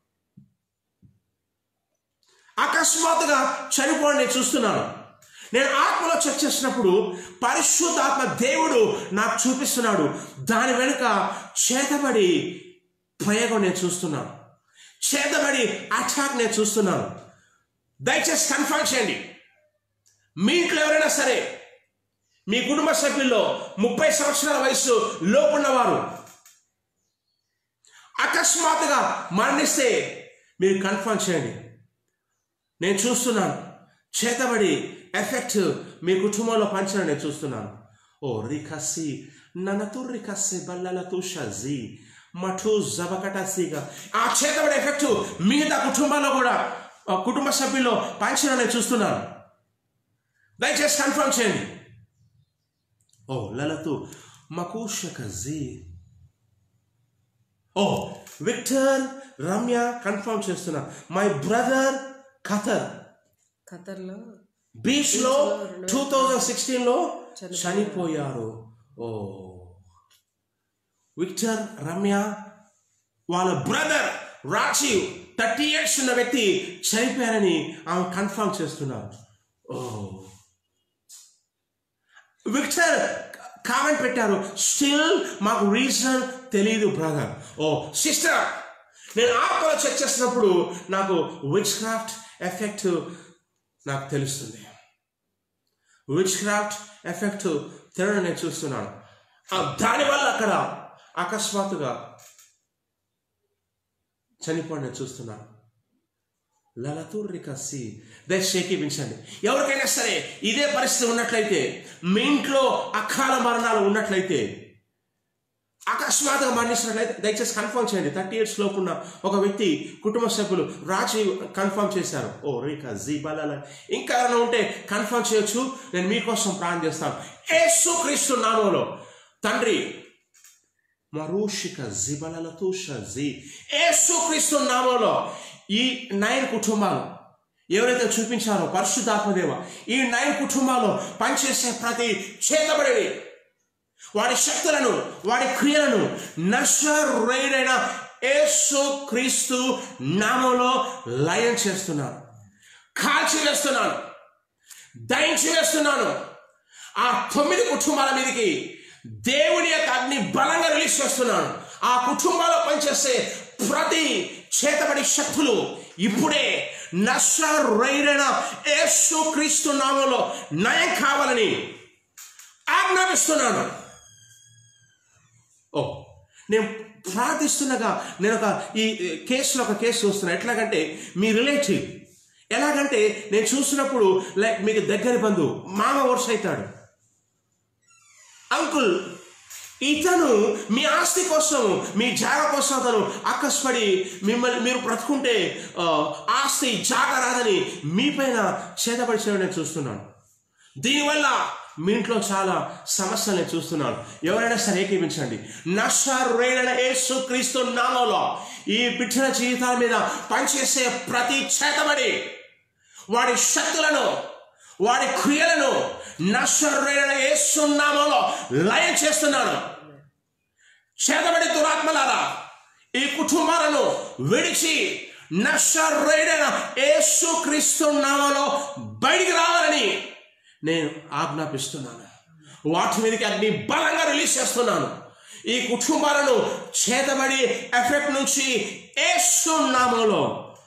అకస్మాత్తుగా చనిపోవడం నేను చూస్తున్నాను. నేను ఆత్మలో చెక్ చేసినప్పుడు పరిశుద్ధాత్మ దేవుడు నాకు చూపిస్తున్నాడు. దాని వెనుక చేతబడి ప్రయోగం నేను చూస్తున్నాను. చేతబడి అటాక్ నేను చూస్తున్నాను. దయచేసి కన్ఫర్మ్ చేయండి. మీ ఇంట్లో ఎవరైనా సరే మీ కుటుంబ సభ్యుల్లో 30 సంవత్సరాల వయసు లోపున్నవారు అకస్మాత్తుగా మరణిస్తే మీరు కన్ఫర్మ్ చేయండి. నేను చూస్తున్నాను చేతబడి ఎఫెక్ట్ మీ కుటుంబంలో పంచడం నేను చూస్తున్నాను. ఓ రికసి ననతు రికసి బల్లల తుషజి మఠు జబకటసిగా ఆ చేతబడి ఎఫెక్ట్ మిగతా కుటుంబాల్లో కూడా కుటుంబ సభ్యుల్లో పంచడం నేను చూస్తున్నాను. దయచేసి కన్ఫర్మ్ చేయండి. ఓ లలతు మకుషకజి. ఓ విక్టర్ రమ్య కన్ఫర్మ్ చేస్తున్నా. మై బ్రదర్ ఖతర్లో బీచ్ లో 2016లో చనిపోయారు. ఓ విక్టర్ రమ్య వాళ్ళ బ్రదర్ రాజీవ్ 30 years ఉన్న వ్యక్తి చనిపోయారని ఆమె కన్ఫర్మ్ చేస్తున్నారు. ఓ విక్టర్ కామెంట్ పెట్టారు, స్టిల్ మాకు రీజన్ తెలియదు బ్రదర్. ఓ సిస్టర్, నేను ఆత్మలో చెక్ చేసినప్పుడు నాకు విచ్ క్రాఫ్ట్ ఎఫెక్ట్ నాకు తెలుస్తుంది. విచ్ క్రాఫ్ట్ ఎఫెక్ట్ తెరడం నేను చూస్తున్నాను. దానివల్ల అక్కడ అకస్మాత్తుగా చనిపోయి నేను చూస్తున్నాను. లలతుర్రికసి దయచేసి ఏకీపించండి. ఎవరికైనా సరే ఇదే పరిస్థితి ఉన్నట్లయితే, మీ ఇంట్లో అకాల మరణాలు ఉన్నట్లయితే, అకస్మాత్తుగా మరణించినట్లయితే దయచేసి కన్ఫర్మ్ చేయండి. 30 years లోపున్న ఒక వ్యక్తి కుటుంబ సభ్యులు రాజీవ్ కన్ఫర్మ్ చేశారు. ఓ రేఖా జీ బలాల ఇంకా ఏమైనా ఉంటే కన్ఫర్మ్ చేయొచ్చు. నేను మీకోసం ప్రార్థన చేస్తాను. యేసుక్రీస్తు నామములో తండ్రి మరుషిక జిబలలతో షజి యేసుక్రీస్తు నామములో ఈ 9 కుటుంబాలు ఎవరైతే చూపించారో పరిశుద్ధాత్మదేవ, ఈ 9 కుటుంబాల్లో పనిచేసే ప్రతి చేతబడిని, వాడి శక్తులను, వాడి క్రియలను నజరేయుడైన యేసుక్రీస్తు నామములో లయం చేస్తున్నాను, కాల్చివేస్తున్నాను, దయించి వేస్తున్నాను. ఆ 9 కుటుంబాల మీదకి దేవుని యొక్క అగ్ని బలంగా రిలీజ్ చేస్తున్నాను. ఆ కుటుంబాల్లో పనిచేసే ప్రతి చేతబడి శక్తులు ఇప్పుడే నజరేయుడైన యేసుక్రీస్తు నామములో నయం కావాలని ఆజ్ఞాపిస్తున్నాను. ఓ నేను ప్రార్థిస్తుండగా నేను ఈ కేసులో ఒక కేసు చూస్తున్నా. ఎట్లాగంటే మీ రిలేటివ్, ఎలాగంటే నేను చూసినప్పుడు లైక్ మీకు దగ్గరి బంధువు, మామ వర్ష అవుతాడు, అంకుల్, ఇతను మీ ఆస్తి కోసం, మీ జాగ కోసం అతను అక్కస్పడి మిమ్మల్ని మీరు బ్రతుకుంటే ఆస్తి జాగ రాదని మీపైన చేతబడి చేయడం నేను చూస్తున్నాను. దీనివల్ల మీ ఇంట్లో చాలా సమస్యలు నేను చూస్తున్నాను. ఎవరైనా సరే ఏకీపించండి. నజరేయుడైన యేసుక్రీస్తు నామములో ఈ బిడ్డల జీవితాల మీద పనిచేసే ప్రతి చేతబడి, వాడి శక్తులను, వాడి క్రియలను నజరేయుడైన యేసు నామములో లయం చేస్తున్నాను. చేతబడి దురాత్మలారా, ఈ కుటుంబాలను విడిచి నజరేయుడైన యేసుక్రీస్తు నామములో బయటికి రావాలని నేను ఆజ్ఞాపిస్తున్నాను. వాటి మీదకి అగ్ని బలంగా రిలీజ్ చేస్తున్నాను. ఈ కుటుంబాలను చేతబడి ఎఫెక్ట్ నుంచి యేసు నామములో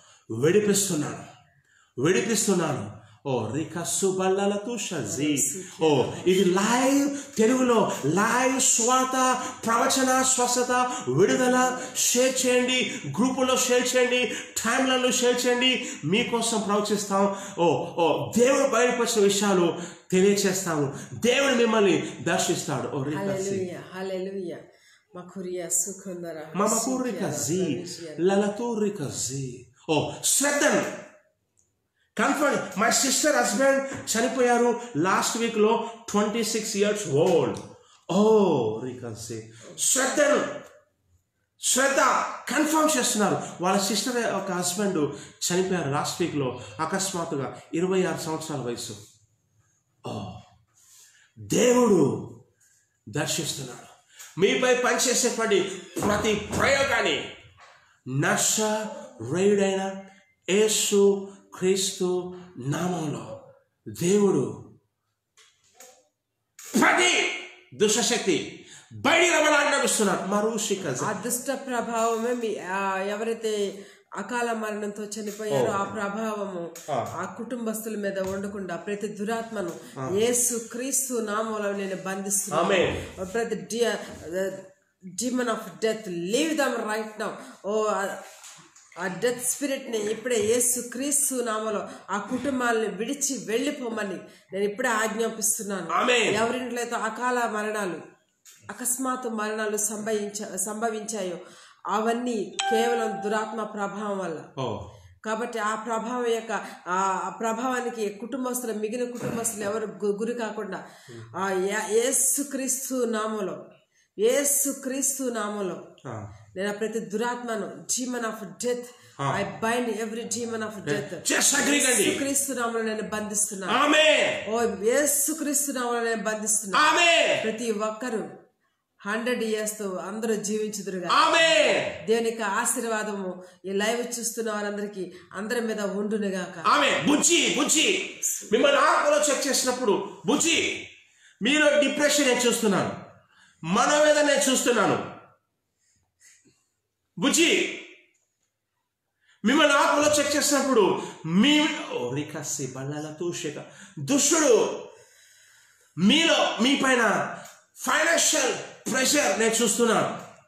విడిపిస్తున్నాను. ఓ రికస్సు బల్లలతో షజీ. ఓ ఇది లైవ్ తెలుగులో లైవ్ స్వాత ప్రవచన స్వస్థత విడుదల. షేర్ చేయండి, గ్రూపులో షేర్ చేయండి, టైంలలో షేర్ చేయండి. మీకోసం ప్రవచిస్తాం. ఓ దేవుడు బయటపరిచిన విషయాలు తెలియచేస్తాము. దేవుడు మిమ్మల్ని దర్శిస్తాడు. ఓ రికస్సి హల్లెలూయా మకురియా సుఖందర మమకురికజీ లలతురికజీ. ఓ శ్రద్ధను కన్ఫర్మ్. మై సిస్టర్ హస్బెండ్ చనిపోయారు లాస్ట్ వీక్ లో, 26 years old. ఓ రికన్సీ శ్రద్ధ కన్ఫర్మ్ చేస్తున్నారు. వాళ్ళ సిస్టర్ ఒక హస్బెండ్ చనిపోయారు లాస్ట్ వీక్ లో అకస్మాత్తుగా, 26 సంవత్సరాల వయసు. ఓ దేవుడు దర్శిస్తున్నాడు. మీపై పనిచేసేటువంటి ప్రతి ప్రయోగాన్ని నజరేయుడైన యేసు క్రీస్తు నామములో దేవుడు ప్రతి దుష్టశక్తి బయటికి రమ్మని ఆజ్ఞాపిస్తున్నాడు. మరుషిక ఆ దుష్ట ప్రభావమే ఎవరైతే అకాల మరణంతో చనిపోయారు. ఆ ప్రభావము ఆ కుటుంబస్తుల మీద ఉండకుండా ప్రతి దురాత్మను యేసు క్రీస్తు నామములో నేను బంధిస్తున్నాను. ప్రతి demon of death, leave them right now. ఆ డెత్ స్పిరిట్ ని ఇప్పుడే యేసు క్రీస్తు నామములో ఆ కుటుంబాలను విడిచి వెళ్ళిపోమని నేను ఇప్పుడే ఆజ్ఞాపిస్తున్నాను. ఎవరింట్లో అయితే అకాల మరణాలు అకస్మాత్తు మరణాలు సంభవించాయో అవన్నీ కేవలం దురాత్మ ప్రభావం వల్ల. కాబట్టి ఆ ప్రభావం యొక్క ఆ ప్రభావానికి కుటుంబస్తులు మిగిలిన కుటుంబస్తులు ఎవరు గురి కాకుండా ఆ యేసుక్రీస్తు నామములో నేను ప్రతి దురాత్మను demon of death, I bind every demon of death. యేసుక్రీస్తు నామములో నేను బంధిస్తున్నాను. యేసుక్రీస్తు నామములో నేను బంధిస్తున్నాను. ప్రతి ఒక్కరు 100 years తో అందరూ జీవించుదురుగా. దేవునికి ఆశీర్వాదము ఈ లైవ్ చూస్తున్న వారందరికీ అందరి మీద ఉండునుగాక. బుజ్జి మిమ్మల్ని ఆత్మలో చెక్ చేసినప్పుడు బుజ్జి మీలో డిప్రెషన్ నేను చూస్తున్నాను, మనోవేదన నేను చూస్తున్నాను. బుజ్జి మిమ్మల్ని ఆత్మలో చెక్ చేసినప్పుడు దుష్టుడు మీ పైన ఫైనాన్షియల్ ప్రెషర్ నేను చూస్తున్నాను.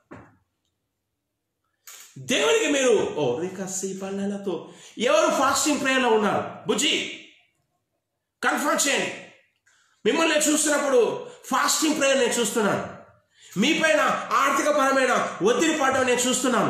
దేవునికి మీరు పళ్ళతో ఎవరు ఫాస్టింగ్ ప్రేయర్లో ఉన్నారు బుజ్జి కన్ఫర్మ్ చేయండి. మిమ్మల్ని నేను చూస్తున్నప్పుడు ఫాస్టింగ్ ప్రేయర్ నేను చూస్తున్నాను. మీ పైన ఆర్థిక పరమైన ఒత్తిడి పడడం నేను చూస్తున్నాను.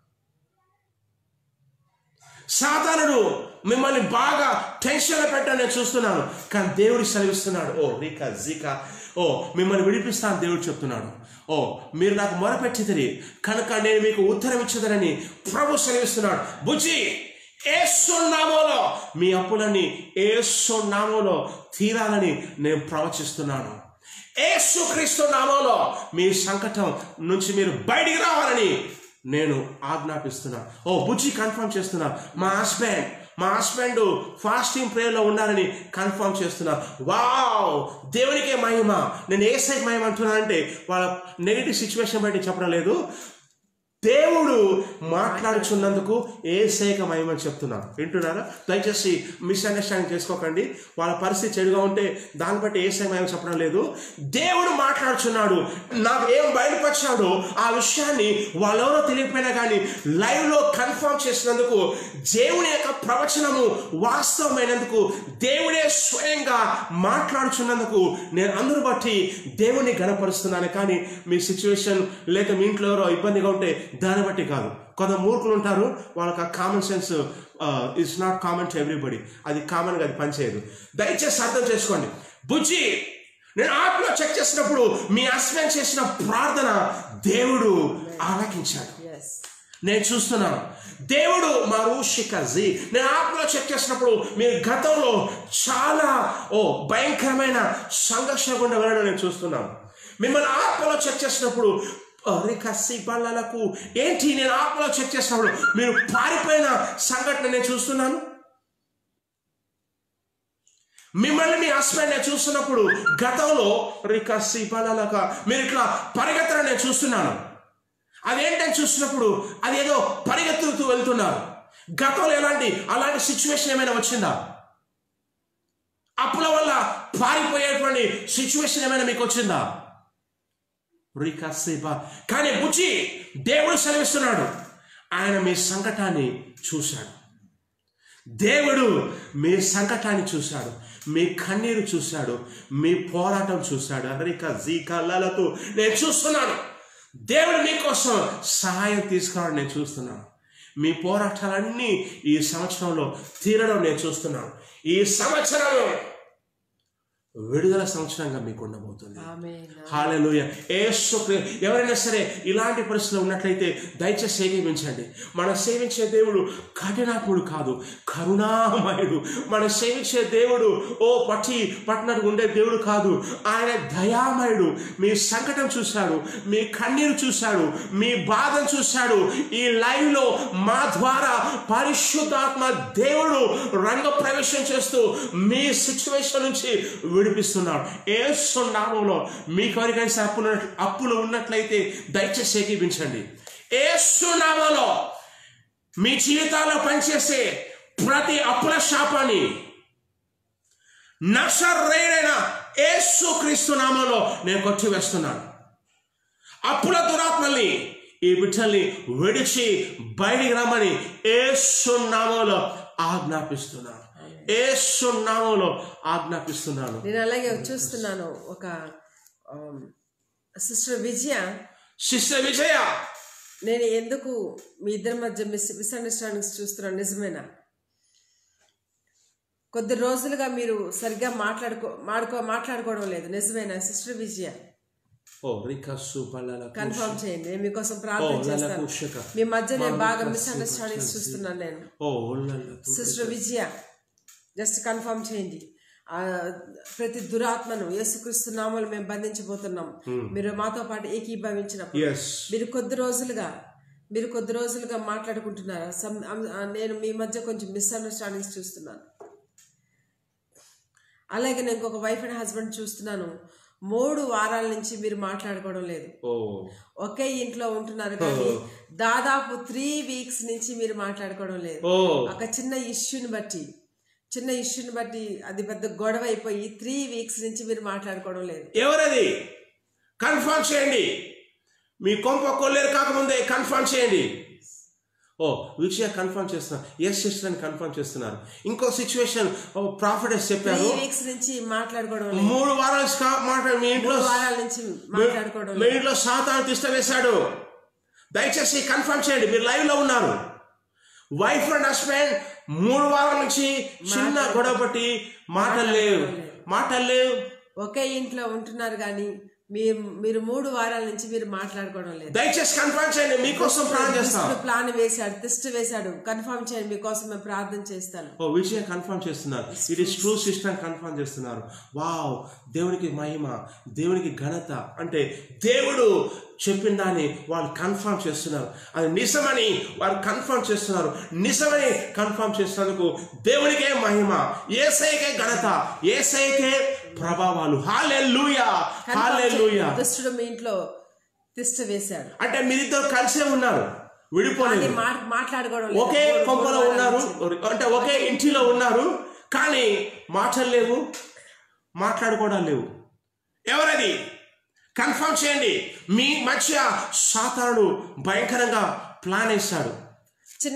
సాతానుడు మిమ్మల్ని బాగా టెన్షన్లో పెట్టడం నేను చూస్తున్నాను. కానీ దేవుడు సెలవిస్తున్నాడు, మిమ్మల్ని విడిపిస్తాను దేవుడు చెప్తున్నాడు. మీరు నాకు మొరపెట్టిదిరి కనుక నేను మీకు ఉత్తరం ఇచ్చేదనని ప్రభు సెలవిస్తున్నాడు. బుజ్జి యేసు నామములో మీ అప్పులన్నీ యేసు నామములో తీరాలని నేను ప్రవచిస్తున్నాను. యేసుక్రీస్తు నామములో మీ సంకటం నుంచి మీరు బయటికి రావాలని నేను ఆజ్ఞాపిస్తున్నా. బుజ్జి కన్ఫర్మ్ చేస్తున్నా. మా హస్బెండ్ ఫాస్టింగ్ ప్రేయర్లో ఉన్నారని కన్ఫర్మ్ చేస్తున్నా. వావ్, దేవునికే మహిమ. నేను ఏ సైడ్ మహిమ అంటున్నా అంటే వాళ్ళ నెగిటివ్ సిచ్యువేషన్ బట్టి చెప్పడం లేదు, దేవుడు మాట్లాడుచున్నందుకు ఏసైక మహిమని చెప్తున్నాను. వింటున్నారా? దయచేసి మిస్అండర్స్టాండింగ్ చేసుకోకండి. వాళ్ళ పరిస్థితి చెడుగా ఉంటే దాన్ని బట్టి ఏసైక మహిమ చెప్పడం లేదు. దేవుడు మాట్లాడుచున్నాడు. నాకు ఏం బయలుపరిచాడో ఆ విషయాన్ని వాళ్ళెవరో తెలియకపోయినా కానీ లైవ్లో కన్ఫర్మ్ చేసినందుకు, దేవుని యొక్క ప్రవచనము వాస్తవమైనందుకు, దేవుడే స్వయంగా మాట్లాడుచున్నందుకు నేను అందరూ బట్టి దేవుని గణపరుస్తున్నాను. కానీ మీ సిచ్యువేషన్ లేక మీ ఇంట్లో ఎవరో ఇబ్బందిగా ఉంటే దాన్ని బట్టి కాదు. కొంత మూర్ఖులు ఉంటారు, వాళ్ళకి ఆ common sense it's not common to everybody. అది కామన్గా అది పనిచేయదు. దయచేసి అర్థం చేసుకోండి. బుజ్జి నేను ఆత్మలో చెక్ చేసినప్పుడు మీ హస్బెండ్ చేసిన ప్రార్థన దేవుడు ఆలకించాడు. నేను చూస్తున్నాను. దేవుడు మా రూషికజీ నేను ఆత్మలో చెక్ చేసినప్పుడు మీరు గతంలో చాలా భయంకరమైన సంఘర్షణ గుండా వెళ్ళడం నేను చూస్తున్నాను. మిమ్మల్ని ఆత్మలో చెక్ చేసినప్పుడు బళ్ళకు ఏంటి నేను ఆత్మలో చెక్ చేసినప్పుడు మీరు పారిపోయిన సంఘటన నేను చూస్తున్నాను. మిమ్మల్ని మీ హస్బెండ్ నేను చూస్తున్నప్పుడు గతంలో బళ్ళక మీరు ఇట్లా పరిగెత్తడం నేను చూస్తున్నాను. అదేంటని చూసినప్పుడు అదేదో పరిగెత్తుతూ వెళ్తున్నారు. గతంలో అలాంటి సిచ్యువేషన్ ఏమైనా వచ్చిందా? అప్పుల వల్ల పారిపోయేటువంటి సిచ్యువేషన్ ఏమైనా మీకు వచ్చిందా? కానీ బుజ్జి దేవుడు సెలవిస్తున్నాడు, ఆయన మీ సంకటాన్ని చూశాడు. దేవుడు మీ సంకటాన్ని చూశాడు, మీ కన్నీరు చూశాడు, మీ పోరాటం చూశాడు. లలతో నేను చూస్తున్నాను. దేవుడు మీకోసం సహాయం తీసుకురావడం నేను చూస్తున్నాను. మీ పోరాటాలన్నీ ఈ సంవత్సరంలో తీరడం నేను చూస్తున్నాను. ఈ సంవత్సరం విడుదల సంవత్సరంగా మీకు ఉండబోతుంది. హల్లెలూయా. ఎవరైనా సరే ఇలాంటి పరిస్థితులు ఉన్నట్లయితే దయచేసి సేవించండి. మనం సేవించే దేవుడు కఠినాత్ముడు కాదు, కరుణామయుడు. మనం సేవించే దేవుడు పట్టినట్టు ఉండే దేవుడు కాదు, ఆయన దయామయుడు. మీ సంకటం చూశాడు, మీ కన్నీరు చూశాడు, మీ బాధను చూశాడు. ఈ లైవ్ లో మా ద్వారా పరిశుద్ధాత్మ దేవుడు రంగ ప్రవేశం చేస్తూ మీ సిచ్యువేషన్ నుంచి విడిపిస్తున్నాడు. యేసు నామములో మీకు ఎవరికైనా అప్పులు ఉన్నట్లయితే దయచేసి ఏకీపించండి. యేసు నామములో మీ జీవితాల్లో పనిచేసే ప్రతి అప్పుల శాపాన్ని నజరేయుడైన యేసుక్రీస్తు నామములో నేను కొట్టివేస్తున్నాను. అప్పుల దురాత్మల్ని ఈ బిడ్డల్ని విడిచి బయటికి రమ్మని యేసు నామములో ఆజ్ఞాపిస్తున్నాను. యేసు నామములో ఆజ్ఞాపిస్తున్నాను. నేను అలాగే చూస్తున్నాను. ఒక సిస్టర్ విజయ, నేను ఎందుకు మీ ఇద్దరి మధ్య మిస్అండర్స్టాండింగ్స్ చూస్తున్నాను, నిజమేనా? కొద్ది రోజులుగా మీరు సరిగ్గా మాట్లాడుకోవడం లేదు, నిజమేనా సిస్టర్ విజయ? కన్ఫర్మ్ చేయండి. నేను మీకోసం ప్రార్థన చేస్తాను. మీ మధ్య నేను బాగా మిస్అండర్స్టాండింగ్స్ చూస్తున్నాను నేను. సిస్టర్ విజయ, జస్ట్ కన్ఫర్మ్ చేయండి. ప్రతి దురాత్మను యేసుక్రీస్తు నామములో మేము బంధించబోతున్నాం. మీరు మాతో పాటు ఏకీభవించినప్పుడు మీరు కొద్ది రోజులుగా మాట్లాడుకుంటున్నారా? నేను మీ మధ్య కొంచెం మిస్అండర్స్టాండింగ్స్ చూస్తున్నాను. అలాగే నేను ఇంకొక వైఫ్ అండ్ హస్బెండ్ చూస్తున్నాను. 3 వారాల నుంచి మీరు మాట్లాడుకోవడం లేదు. ఒకే ఇంట్లో ఉంటున్నారు కానీ దాదాపు 3 వీక్స్ నుంచి మీరు మాట్లాడుకోవడం లేదు. ఒక చిన్న ఇష్యూని బట్టి అది పెద్ద గొడవ అయిపోయి 3 వీక్స్ నుంచి మీరు మాట్లాడుకోవడం లేదు. ఎవరది? కన్ఫర్మ్ చేయండి. మీ కొంప కొల్లేరు కాకముందే కన్ఫర్మ్ చేయండి. విషయ కన్ఫర్మ్ చేస్తున్నారు. ఎస్ సిస్టర్ అని కన్ఫర్మ్ చేస్తున్నారు. ఇంకో సిచ్యువేషన్ ప్రాఫిటర్స్ చెప్పారు 3 వీక్స్ నుంచి మాట్లాడుకోవడం, 3 వారాల మీ ఇంట్లో సాతాను తిష్ట వేశాడు. దయచేసి కన్ఫర్మ్ చేయండి. మీరు లైవ్ లో ఉన్నారు. వైఫ్ అండ్ హస్బెండ్ 3 వారాల నుంచి చిన్న గొడవ పట్టి మాటలు లేవు. ఒకే ఇంట్లో ఉంటున్నారు కానీ మీరు 3 వారాల నుంచి మీరు మాట్లాడుకోవడం లేదు. దయచేసి కన్ఫర్మ్ చేయండి. మీకోసం ప్రార్థన చేస్తాను. ప్లాన్ వేశాడు, టెస్ట్ వేశాడు. కన్ఫర్మ్ చేయండి. మీకోసం మేము ప్రార్థన చేస్తాను. విషయం కన్ఫర్మ్ చేస్తున్నారు. It is true sister confirm చేస్తున్నారు. వావ్, దేవునికి మహిమ, దేవునికి ఘనత. అంటే దేవుడు చెప్పిన దాన్ని వాళ్ళు కన్ఫర్మ్ చేస్తున్నారు. అది నిజమని వారు కన్ఫర్మ్ చేస్తున్నారు. నిజమని కన్ఫర్మ్ చేసినందుకు దేవునికే మహిమ, యేసయ్యకే ఘనత, యేసయ్యకే ప్రభావాలు. హల్లెలూయా, హల్లెలూయా. దుష్టుడు మీ ఇంట్లో తిష్ట వేశాడు అంటే మీరిద్దరు కలిసే ఉన్నారు, విడిపోలేదు, మాట్లాడుకోవడం, ఒకే కొంపలో ఉన్నారు, అంటే ఒకే ఇంటిలో ఉన్నారు, కానీ మాటలు లేవు, మాట్లాడుకోవడం లేవు. ఎవరది? కన్ఫర్మ్ చేయండి. మీ మధ్య సాతానుడు భయంకరంగా ప్లాన్ వేశాడు. చిన్న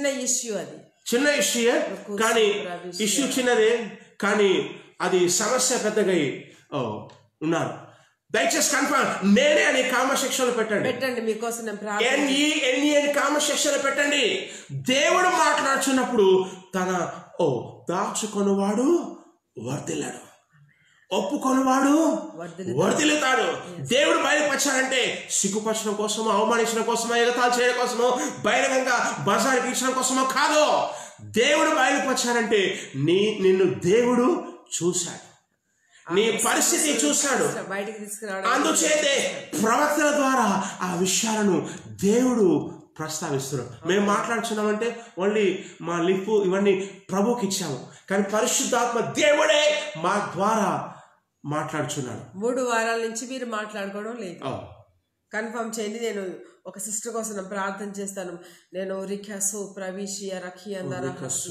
ఇష్యూ కానీ ఇష్యూ చిన్నదే, కానీ అది సమస్య పెద్దగా ఉన్నారు. దయచేసి కన్ఫర్మ్ నేనే అని కామెంట్ సెక్షన్ లో పెట్టండి. మీకోసం కామెంట్ సెక్షన్ లో పెట్టండి. దేవుడు మాట్లాడుచున్నప్పుడు తన దాచుకొనివాడు వర్ధిల్లాడు, ఒప్పుకొనివాడు వర్ధిల్లుతాడు. దేవుడు బయలుపరచాలంటే సిగ్గుపరచడం కోసమో, అవమానించడం కోసమో, ఎగతాళి చేయడం కోసమో, బహిరంగంగా బజారుకి ఇచ్చడం కోసమో కాదు. దేవుడు బయలుపరచాలంటే నిన్ను దేవుడు చూశాడు, నీ పరిస్థితి చూశాడు. అందుచేతే ప్రవక్తల ద్వారా ఆ విషయాలను దేవుడు ప్రస్తావిస్తున్నాడు. మేము మాట్లాడుతున్నామంటే ఓన్లీ మా లిప్పు ఇవన్నీ ప్రభుకి ఇచ్చాము, కానీ పరిశుద్ధాత్మ దేవుడే మా ద్వారా మాట్లాడుచున్నాడు. 3 వారాల నుంచి మీరు మాట్లాడుకోవడం లేదు. కన్ఫర్మ్ చేయండి. నేను ఒక సిస్టర్ కోసం ప్రార్థన చేస్తాను. నేను రిఖాసు ప్రవీషి రఖి అందరూ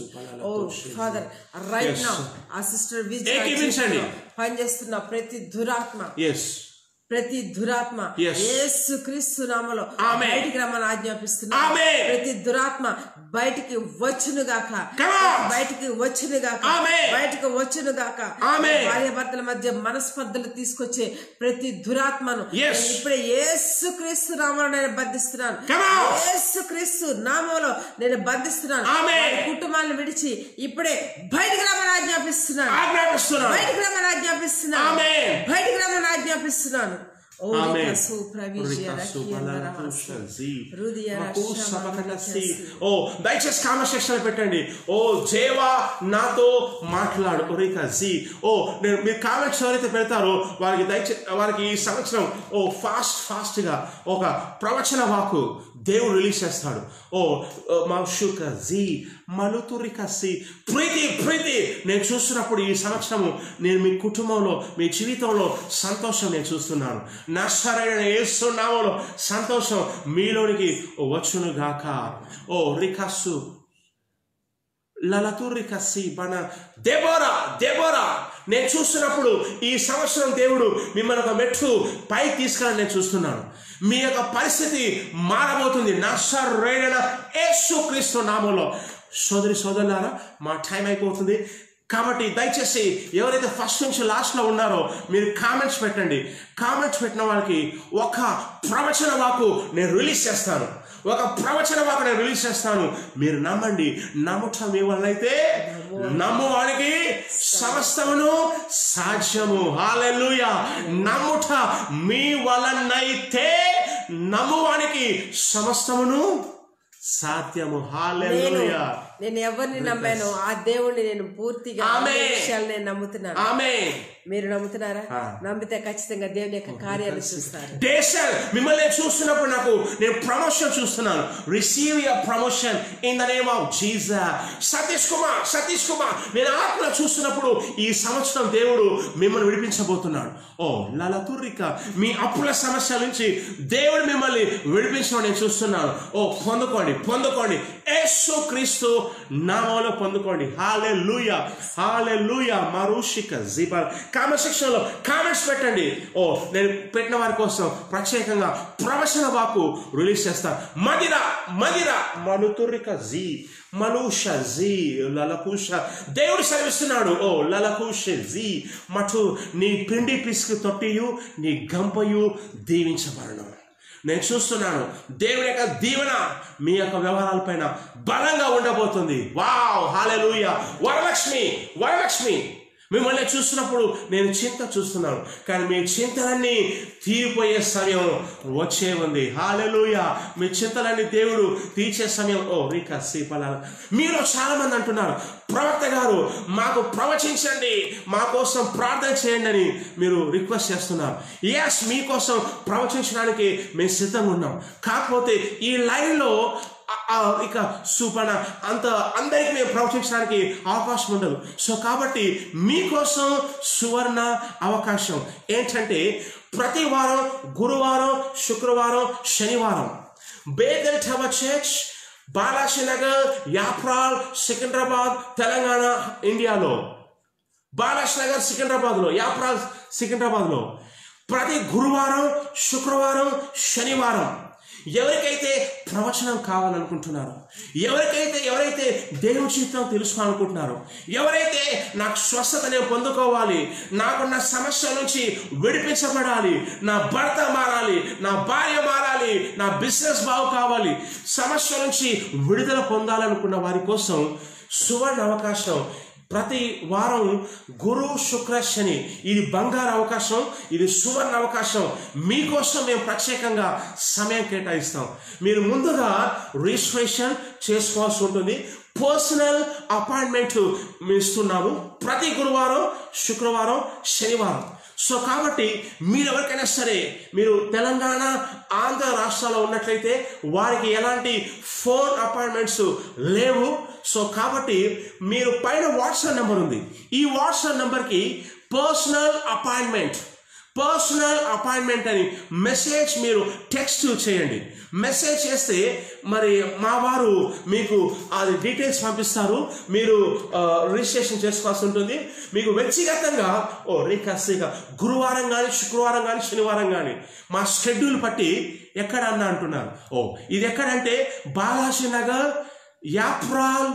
ఫాదర్ రైట్ నౌ ఆ సిస్టర్ విజయ్ పనిచేస్తున్న ప్రతి దురాత్మ యేసుక్రీస్తు నామములో బయటికి రమ్మని ఆజ్ఞాపిస్తున్నా. ప్రతి దురాత్మ బయటికి వచ్చునుగాక. భార్య భర్తల మధ్య మనస్పర్ధలు తీసుకొచ్చే ప్రతి దురాత్మను ఇప్పుడే యేసుక్రీస్తు నామములో నేను బంధిస్తున్నాను. యేసుక్రీస్తు నామములో నేను బంధిస్తున్నాను. కుటుంబాలను విడిచి ఇప్పుడే బయటికి రమ్మని ఆజ్ఞాపిస్తున్నాను. దయచేసి కామెంట్ సెక్షన్ పెట్టండి. దేవా నాతో మాట్లాడు. నేను మీరు కామెంట్స్ ఎవరైతే పెడతారో వారికి ఈ సంవత్సరం ఫాస్ట్ గా ఒక ప్రవచన వాకు దేవుడు రిలీజ్ చేస్తాడు. మలుతురికసి ప్రీతి నేను చూస్తున్నప్పుడు ఈ సంవత్సరము నేను మీ కుటుంబంలో మీ జీవితంలో సంతోషం నేను చూస్తున్నాను. నజరేయుడైన యేసు నామములో సంతోషం మీలోనికి వచ్చును గాక. ఓ రికస్సు లలతురికసి బన దెబోరా నేను చూస్తున్నప్పుడు ఈ సంవత్సరం దేవుడు మిమ్మల్ని ఒక మెట్టు పైకి తీసుకెళ్ళని నేను చూస్తున్నాను. మీ యొక్క పరిస్థితి మారబోతుంది నజరేయుడైన యేసుక్రీస్తు నామములో. సోదరులారా, మా టైం అయిపోతుంది కాబట్టి దయచేసి ఎవరైతే ఫస్ట్ నుంచి లాస్ట్లో ఉన్నారో మీరు కామెంట్స్ పెట్టండి. కామెంట్స్ పెట్టిన వాళ్ళకి ఒక ప్రవచన వాకు నేను రిలీజ్ చేస్తాను. మీరు నమ్మండి. నమ్ముట మీ వలనైతే నమ్మువానికి సమస్తమును సాధ్యము. హల్లెలూయా. నమ్ముట మీ వలనైతే నమ్మువానికి సమస్తమును సాధ్యము. హల్లెలూయా. నేను ఎవరిని నమ్మానో ఆ దేవుణ్ణి నేను పూర్తిగా విషయాలు నేను నమ్ముతున్నాను. ఆమేన్. మీరు నమ్ముతున్నారా? నమ్మితే ఖచ్చితంగా దేవుని యొక్క కార్యాలు చూస్తారు. మిమ్మల్ని చూస్తున్నప్పుడు నేను ప్రమోషన్ చూస్తున్నాను. Receive your promotion in the name of Jesus. Satish Kumar నేను ఆత్మలో చూస్తున్నప్పుడు ఈ సంవత్సరం దేవుడు మిమ్మల్ని విడిపించబోతున్నాడు. ఓ లలతురిక మీ అప్పుల సమస్య నుంచి దేవుడు మిమ్మల్ని విడిపించడం నేను చూస్తున్నాను. ఓ పొందుకోండి యేసుక్రీస్తు నామములో పొందుకోండి. హల్లెలూయా. మరుషిక జిబర్ కామెంట్ సెక్షన్ లో కామెంట్స్ పెట్టండి. ఓ నేను పెట్టిన వారి కోసం ప్రత్యేకంగా ప్రవచన వాకు రిలీజ్ చేస్తాను. మదిరా మలుతురిక జీ మలుష జీ లలకుష దేవుడు సెలవిస్తున్నాడు. ఓ లలకుష జీ మటు నీ పిండి పిసుకు తొట్టియు నీ గంపయు దీవించబడను. నేను చూస్తున్నాను దేవుని యొక్క దీవెన మీ యొక్క వ్యవహారాలపైన బలంగా ఉండబోతుంది. వావ్. హల్లెలూయా. వరలక్ష్మి మిమ్మల్ని చూస్తున్నప్పుడు నేను చింత చూస్తున్నాను, కానీ మీ చింతలన్నీ తీరిపోయే సమయం వచ్చే ఉంది. హల్లెలూయా. మీ చింతలన్నీ దేవుడు తీర్చే సమయం. ఓ రీకా సీపల మీలో చాలా మంది అంటున్నారు, ప్రవక్త గారు మాకు ప్రవచించండి, మా కోసం ప్రార్థన చేయండి అని మీరు రిక్వెస్ట్ చేస్తున్నారు. ఎస్, మీకోసం ప్రవచించడానికి మేము సిద్ధంగా ఉన్నాం. కాకపోతే ఈ లైన్లో ఇక సూపన అందరికి మేము ప్రవచించడానికి అవకాశం ఉండదు. సో కాబట్టి మీకోసం సువర్ణ అవకాశం ఏంటంటే ప్రతి వారం గురువారం, శుక్రవారం, శనివారం Bethel tower church, Balajinagar, Yapral, Secunderabad, Telangana, ఇండియాలో. బాలాజీనగర్ సికింద్రాబాద్లో, యాప్రాల్ సికింద్రాబాద్లో ప్రతి గురువారం, శుక్రవారం, శనివారం ఎవరికైతే ప్రవచనం కావాలనుకుంటున్నారో, ఎవరైతే దేవుని చిత్తం తెలుసుకోవాలనుకుంటున్నారో, ఎవరైతే నాకు స్వస్థత నేను పొందుకోవాలి, నాకున్న సమస్యల నుంచి విడిపించబడాలి, నా భర్త మారాలి, నా భార్య మారాలి, నా బిజినెస్ బాగు కావాలి, సమస్యల నుంచి విడుదల పొందాలనుకున్న వారి కోసం సువర్ణ అవకాశం. ప్రతి వారం గురు, శుక్ర, శని ఇది బంగారు అవకాశం, ఇది సువర్ణ అవకాశం. మీకోసం మేము ప్రత్యేకంగా సమయం కేటాయిస్తాం. మీరు ముందుగా రిజిస్ట్రేషన్ చేసుకోవాల్సి ఉంటుంది. పర్సనల్ అపాయింట్మెంట్ మేము ఇస్తున్నాము ప్రతి గురువారం, శుక్రవారం, శనివారం. సో కాబట్టి మీరు ఎవరికైనా సరే, మీరు తెలంగాణ, ఆంధ్ర రాష్ట్రాల్లో ఉన్నట్లయితే వారికి ఎలాంటి ఫోన్ అపాయింట్మెంట్స్ లేవు. సో కాబట్టి మీరు పైన వాట్సాప్ నెంబర్ ఉంది, ఈ వాట్సాప్ నెంబర్కి పర్సనల్ అపాయింట్మెంట్ అని మెసేజ్ మీరు టెక్స్ట్ చేయండి. మెసేజ్ చేస్తే మరి మా వారు మీకు అది డీటెయిల్స్ పంపిస్తారు. మీరు రిజిస్ట్రేషన్ చేసుకోవాల్సి ఉంటుంది. మీకు వ్యక్తిగతంగా రేఖాగా గురువారం కానీ, శుక్రవారం కానీ, శనివారం కానీ మా షెడ్యూల్ పట్టి ఎక్కడ అన్నా అంటున్నారు. ఇది ఎక్కడంటే బాలాజీనగర్, యాప్రాల్,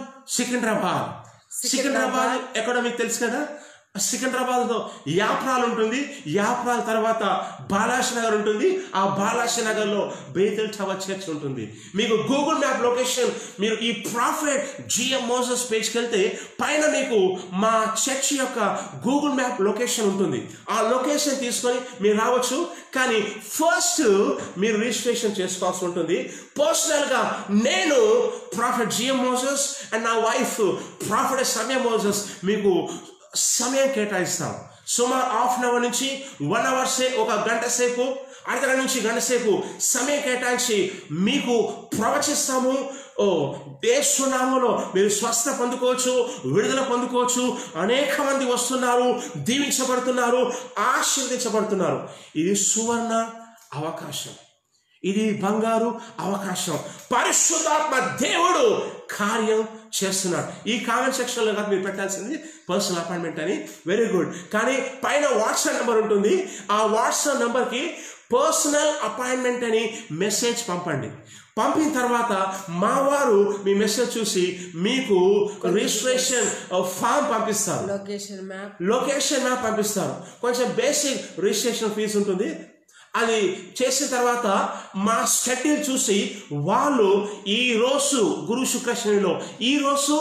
సికింద్రాబాద్ ఎక్కడో మీకు తెలుసు కదా. సికింద్రాబాద్లో యాప్రాల్ ఉంటుంది, యాప్రాల్ తర్వాత బాలాజీనగర్ ఉంటుంది, ఆ బాలాజీనగర్లో బేతెల్ టవర్ చర్చ్ ఉంటుంది. మీకు గూగుల్ మ్యాప్ లొకేషన్, మీరు ఈ ప్రాఫెట్ జిఎం మోసెస్ పేజ్కి వెళ్తే పైన మీకు మా చర్చ్ యొక్క గూగుల్ మ్యాప్ లొకేషన్ ఉంటుంది. ఆ లొకేషన్ తీసుకొని మీరు రావచ్చు. కానీ ఫస్ట్ మీరు రిజిస్ట్రేషన్ చేసుకోవాల్సి ఉంటుంది. పర్సనల్గా నేను ప్రాఫెట్ జిఎం మోసెస్ అండ్ నా వైఫ్ ప్రాఫెట్ సమయ మోసెస్ మీకు సమయం కేటాయిస్తాం. సుమారు ½ గంట నుంచి 1 అవర్ ఒక గంట సేపు, అర్ధగంట నుంచి గంట సేపు సమయం కేటాయించి మీకు ప్రవచిస్తాము. యేసు నామములో మీరు స్వస్థ పొందుకోవచ్చు, విడుదల పొందుకోవచ్చు. అనేక మంది వస్తున్నారు, దీవించబడుతున్నారు, ఆశీర్వదించబడుతున్నారు. ఇది సువర్ణ అవకాశం, ఇది బంగారు అవకాశం. పరిశుద్ధాత్మ దేవుడు కార్యం చేస్తున్నాడు. ఈ కామెంట్ సెక్షన్లో కాదు మీరు పెట్టాల్సింది పర్సనల్ అపాయింట్మెంట్ అని. Very good. కానీ పైన వాట్సాప్ నెంబర్ ఉంటుంది, ఆ వాట్సాప్ నెంబర్కి పర్సనల్ అపాయింట్మెంట్ అని మెసేజ్ పంపండి. పంపిన తర్వాత మా వారు మీ మెసేజ్ చూసి మీకు రిజిస్ట్రేషన్ ఫామ్ పంపిస్తారు, లొకేషన్ మ్యాప్ పంపిస్తారు. కొంచెం బేసిక్ రిజిస్ట్రేషన్ ఫీజు ఉంటుంది. అది చేసిన తర్వాత మా షెడ్యూల్ చూసి వాళ్ళు ఈ రోజు గురు శుక్ర శనిలో ఈ రోజు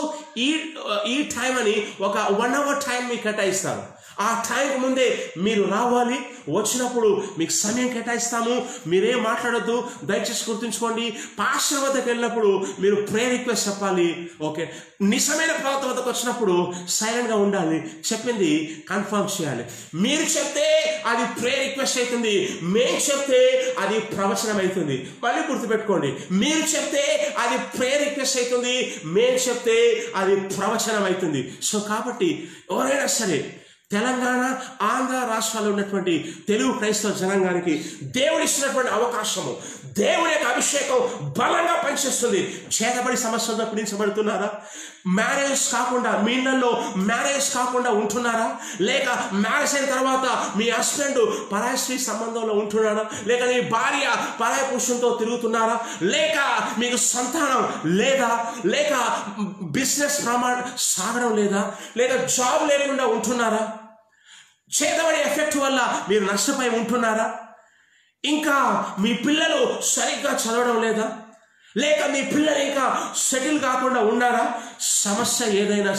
ఈ టైం అని ఒక 1 hour టైం మీకు కేటాయిస్తారు. ఆ టైంకి ముందే మీరు రావాలి. వచ్చినప్పుడు మీకు సమయం కేటాయిస్తాము. మీరేం మాట్లాడొద్దు, దయచేసి గుర్తుంచుకోండి. పాస్టర్ వద్దకు వెళ్ళినప్పుడు మీరు ప్రేయర్ రిక్వెస్ట్ చెప్పాలి. ఓకే, నిజమైన ప్రవక్త వద్దకు వచ్చినప్పుడు సైలెంట్గా ఉండాలి, చెప్పింది కన్ఫర్మ్ చేయాలి. మీరు చెప్తే అది ప్రేయర్ రిక్వెస్ట్ అవుతుంది, మేము చెప్తే అది ప్రవచనం అవుతుంది. మళ్ళీ గుర్తుపెట్టుకోండి, మీరు చెప్తే అది ప్రేయర్ రిక్వెస్ట్ అవుతుంది, మేము చెప్తే అది ప్రవచనం అవుతుంది. సో కాబట్టి ఎవరైనా సరే తెలంగాణ, ఆంధ్ర రాష్ట్రాల్లో ఉన్నటువంటి తెలుగు క్రైస్తవ జనాంగానికి దేవుడు ఇచ్చినటువంటి అవకాశము, దేవుని యొక్క అభిషేకం బలంగా పనిచేస్తుంది. చేతబడి సమస్యలతో పీడించబడుతున్నారా? మ్యారేజ్ కాకుండా, మీ ఇళ్లలో మ్యారేజ్ కాకుండా ఉంటున్నారా? లేక మ్యారేజ్ అయిన తర్వాత మీ హస్బెండ్ పరాయి స్త్రీ సంబంధంలో ఉంటున్నారా? లేక మీ భార్య పరాయి పురుషులతో తిరుగుతున్నారా? లేక మీకు సంతానం లేదా? లేక బిజినెస్ ప్రమాణం సాగడం లేదా? లేక జాబ్ లేకుండా ఉంటున్నారా? చేతబడి ఎఫెక్ట్ వల్ల మీరు నష్టపోయి ఉంటున్నారా? ఇంకా మీ పిల్లలు సరిగ్గా చదవడం లేదా? లేక మీ పిల్లలు ఇంకా సెటిల్ కాకుండా ఉన్నారా? సమస్య ఏదైనా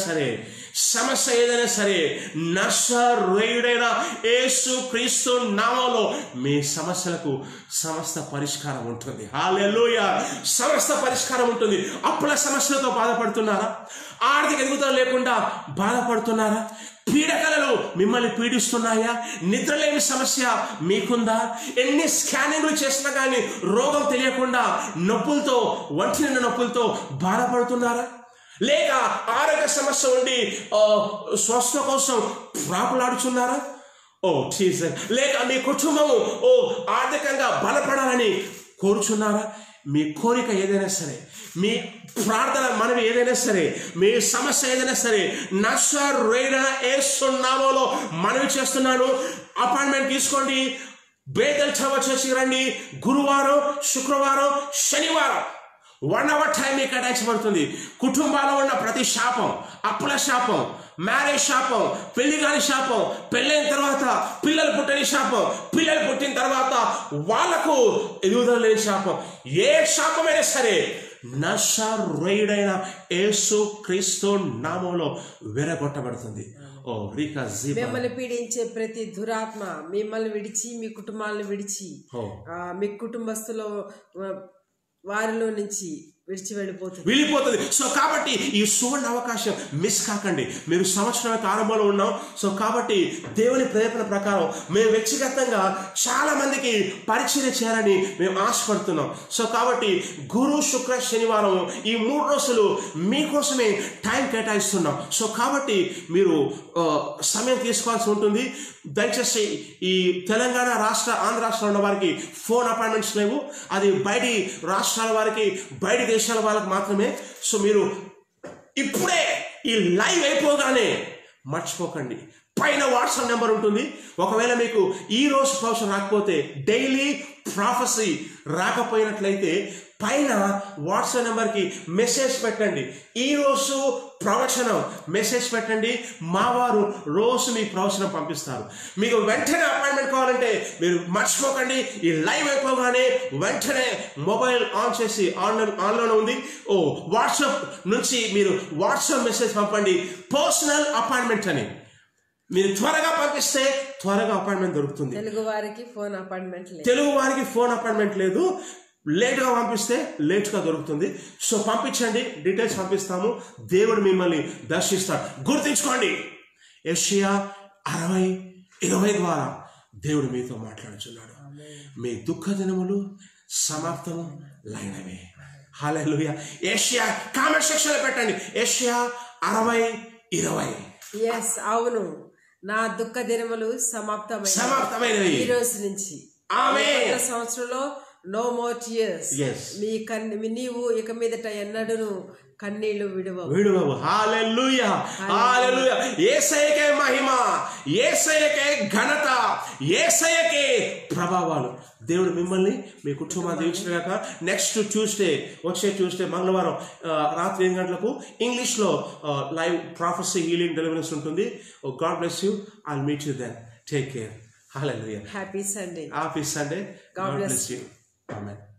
సరే నజరేయుడైన యేసు క్రీస్తు నామములో మీ సమస్యలకు సమస్త పరిష్కారం ఉంటుంది. హల్లెలూయా! సమస్త పరిష్కారం ఉంటుంది. అప్పుల సమస్యలతో బాధపడుతున్నారా? ఆర్థిక ఎదుగుదల లేకుండా బాధపడుతున్నారా? పీడకలలు మిమ్మల్ని పీడిస్తున్నాయా? నిద్రలేని సమస్య మీకుందా? ఎన్ని స్కానింగ్లు చేసినా కానీ రోగం తెలియకుండా నొప్పులతో, ఒంటి నిండా నొప్పులతో బాధపడుతున్నారా? లేక ఆరోగ్య సమస్య ఉండి స్వస్థ కోసం ప్రాకులాడుచున్నారా? లేక మీ కుటుంబము ఆర్థికంగా బలపడాలని కోరుచున్నారా? మీ కోరిక ఏదైనా సరే, మీ ప్రార్థన మనవి ఏదైనా సరే, మీ సమస్య ఏదైనా సరే నజరేయుడైన యేసు నామములో మనవి చేస్తున్నాను. అపాయింట్మెంట్ తీసుకోండి. బేతెల్ చర్చికి రండి. గురువారం, శుక్రవారం, శనివారం 1 hour టైం మీకు కేటాయించబడుతుంది. కుటుంబాల్లో ఉన్న ప్రతి శాపం, అప్పుల శాపం, మ్యారేజ్ శాపం, పెళ్లి కాని శాపం, పెళ్ళైన తర్వాత పిల్లలు పుట్టని శాపం, పిల్లలు పుట్టిన తర్వాత వాళ్లకు ఎదుగుదల లేని శాపం, ఏ శాపమైనా సరే నజరేయుడైన యేసు క్రీస్తు నామములో విరగొట్టబడుతుంది. మిమ్మల్ని పీడించే ప్రతి దురాత్మ మిమ్మల్ని విడిచి, మీ కుటుంబాలను విడిచి, మీ కుటుంబస్తుల వారిలో నుంచి వెళ్ళిపోతుంది. సో కాబట్టి ఈ సువర్ణ అవకాశం మిస్ కాకండి. మీరు సంవత్సరం ఆరంభంలో ఉన్నాం. సో కాబట్టి దేవుని ప్రేరణ ప్రకారం మేము వ్యక్తిగతంగా చాలా మందికి పరిచయం చేయాలని మేము ఆశపడుతున్నాం. సో కాబట్టి గురు, శుక్ర, శనివారం ఈ 3 రోజులు మీకోసమే టైం కేటాయిస్తున్నాం. సో కాబట్టి మీరు సమయం తీసుకోవాల్సి ఉంటుంది. దయచేసి ఈ తెలంగాణ రాష్ట్ర, ఆంధ్ర రాష్ట్రంలో ఉన్న వారికి ఫోన్ అపాయింట్మెంట్స్ లేవు. అది బయటి రాష్ట్రాల వారికి, బయటి దేశాల వాళ్ళకి మాత్రమే. సో మీరు ఇప్పుడే ఈ లైవ్ అయిపోగానే మర్చిపోకండి, పైన వాట్సాప్ నెంబర్ ఉంటుంది. ఒకవేళ మీకు ఈ రోజు ప్రవచనం రాకపోతే, డైలీ ప్రాఫెసీ రాకపోయినట్లయితే పైన వాట్సాప్ నెంబర్కి మెసేజ్ పెట్టండి. ఈరోజు ప్రవచనం మెసేజ్ పెట్టండి. మా వారు రోజు మీ ప్రవచనం పంపిస్తారు. మీకు వెంటనే అపాయింట్మెంట్ కావాలంటే మీరు మర్చిపోకండి, ఈ లైవ్ అయిపోగానే వెంటనే మొబైల్ ఆన్ చేసి ఆన్లోనే ఉంది. వాట్సాప్ నుంచి మీరు వాట్సాప్ మెసేజ్ పంపండి, పర్సనల్ అపాయింట్మెంట్ అని. మీరు త్వరగా పంపిస్తే త్వరగా అపాయింట్మెంట్ దొరుకుతుంది. తెలుగు వారికి ఫోన్ అపాయింట్మెంట్ లేదు. లేట్గా పంపిస్తే లేట్గా దొరుకుతుంది. సో పంపించండి, డీటెయిల్స్ పంపిస్తాము. దేవుడు మిమ్మల్ని దర్శిస్తాడు. గుర్తుంచుకోండి, యెషయా 60:20 ద్వారా దేవుడు మీతో మాట్లాడుచున్నాడు. మీ దుఃఖ దినములు సమాప్తము లైనవే. హల్లెలూయా. యెషయా కామెంట్ సెక్షన్ లో పెట్టండి, యెషయా 60:20. ఎస్, అవును. నా దుఃఖ దినములు సమాప్తమైనవి ఈ రోజు నుంచి. ఆమేన్. సంవత్సరంలో నో మోర్ టియర్స్. నీవు ఇక మీదట ఎన్నడూను కన్నీళ్లు విడువవు. హల్లెలూయా, హల్లెలూయా. యేసయ్యకే మహిమ, యేసయ్యకే ఘనత, యేసయ్యకే ప్రభావాలు. దేవుడు మిమ్మల్ని మీ కుటుంబాన్ని దీవించుగాక. నెక్స్ట్ ట్యూస్డే, వచ్చే ట్యూస్డే మంగళవారం రాత్రి 8 గంటలకు ఇంగ్లీష్లో లైవ్ ప్రాఫెసీ హీలింగ్ డెలివరెన్స్ ఉంటుంది. God bless you. I'll meet you then. Take care. Hallelujah. Happy Sunday. God bless you. Amen.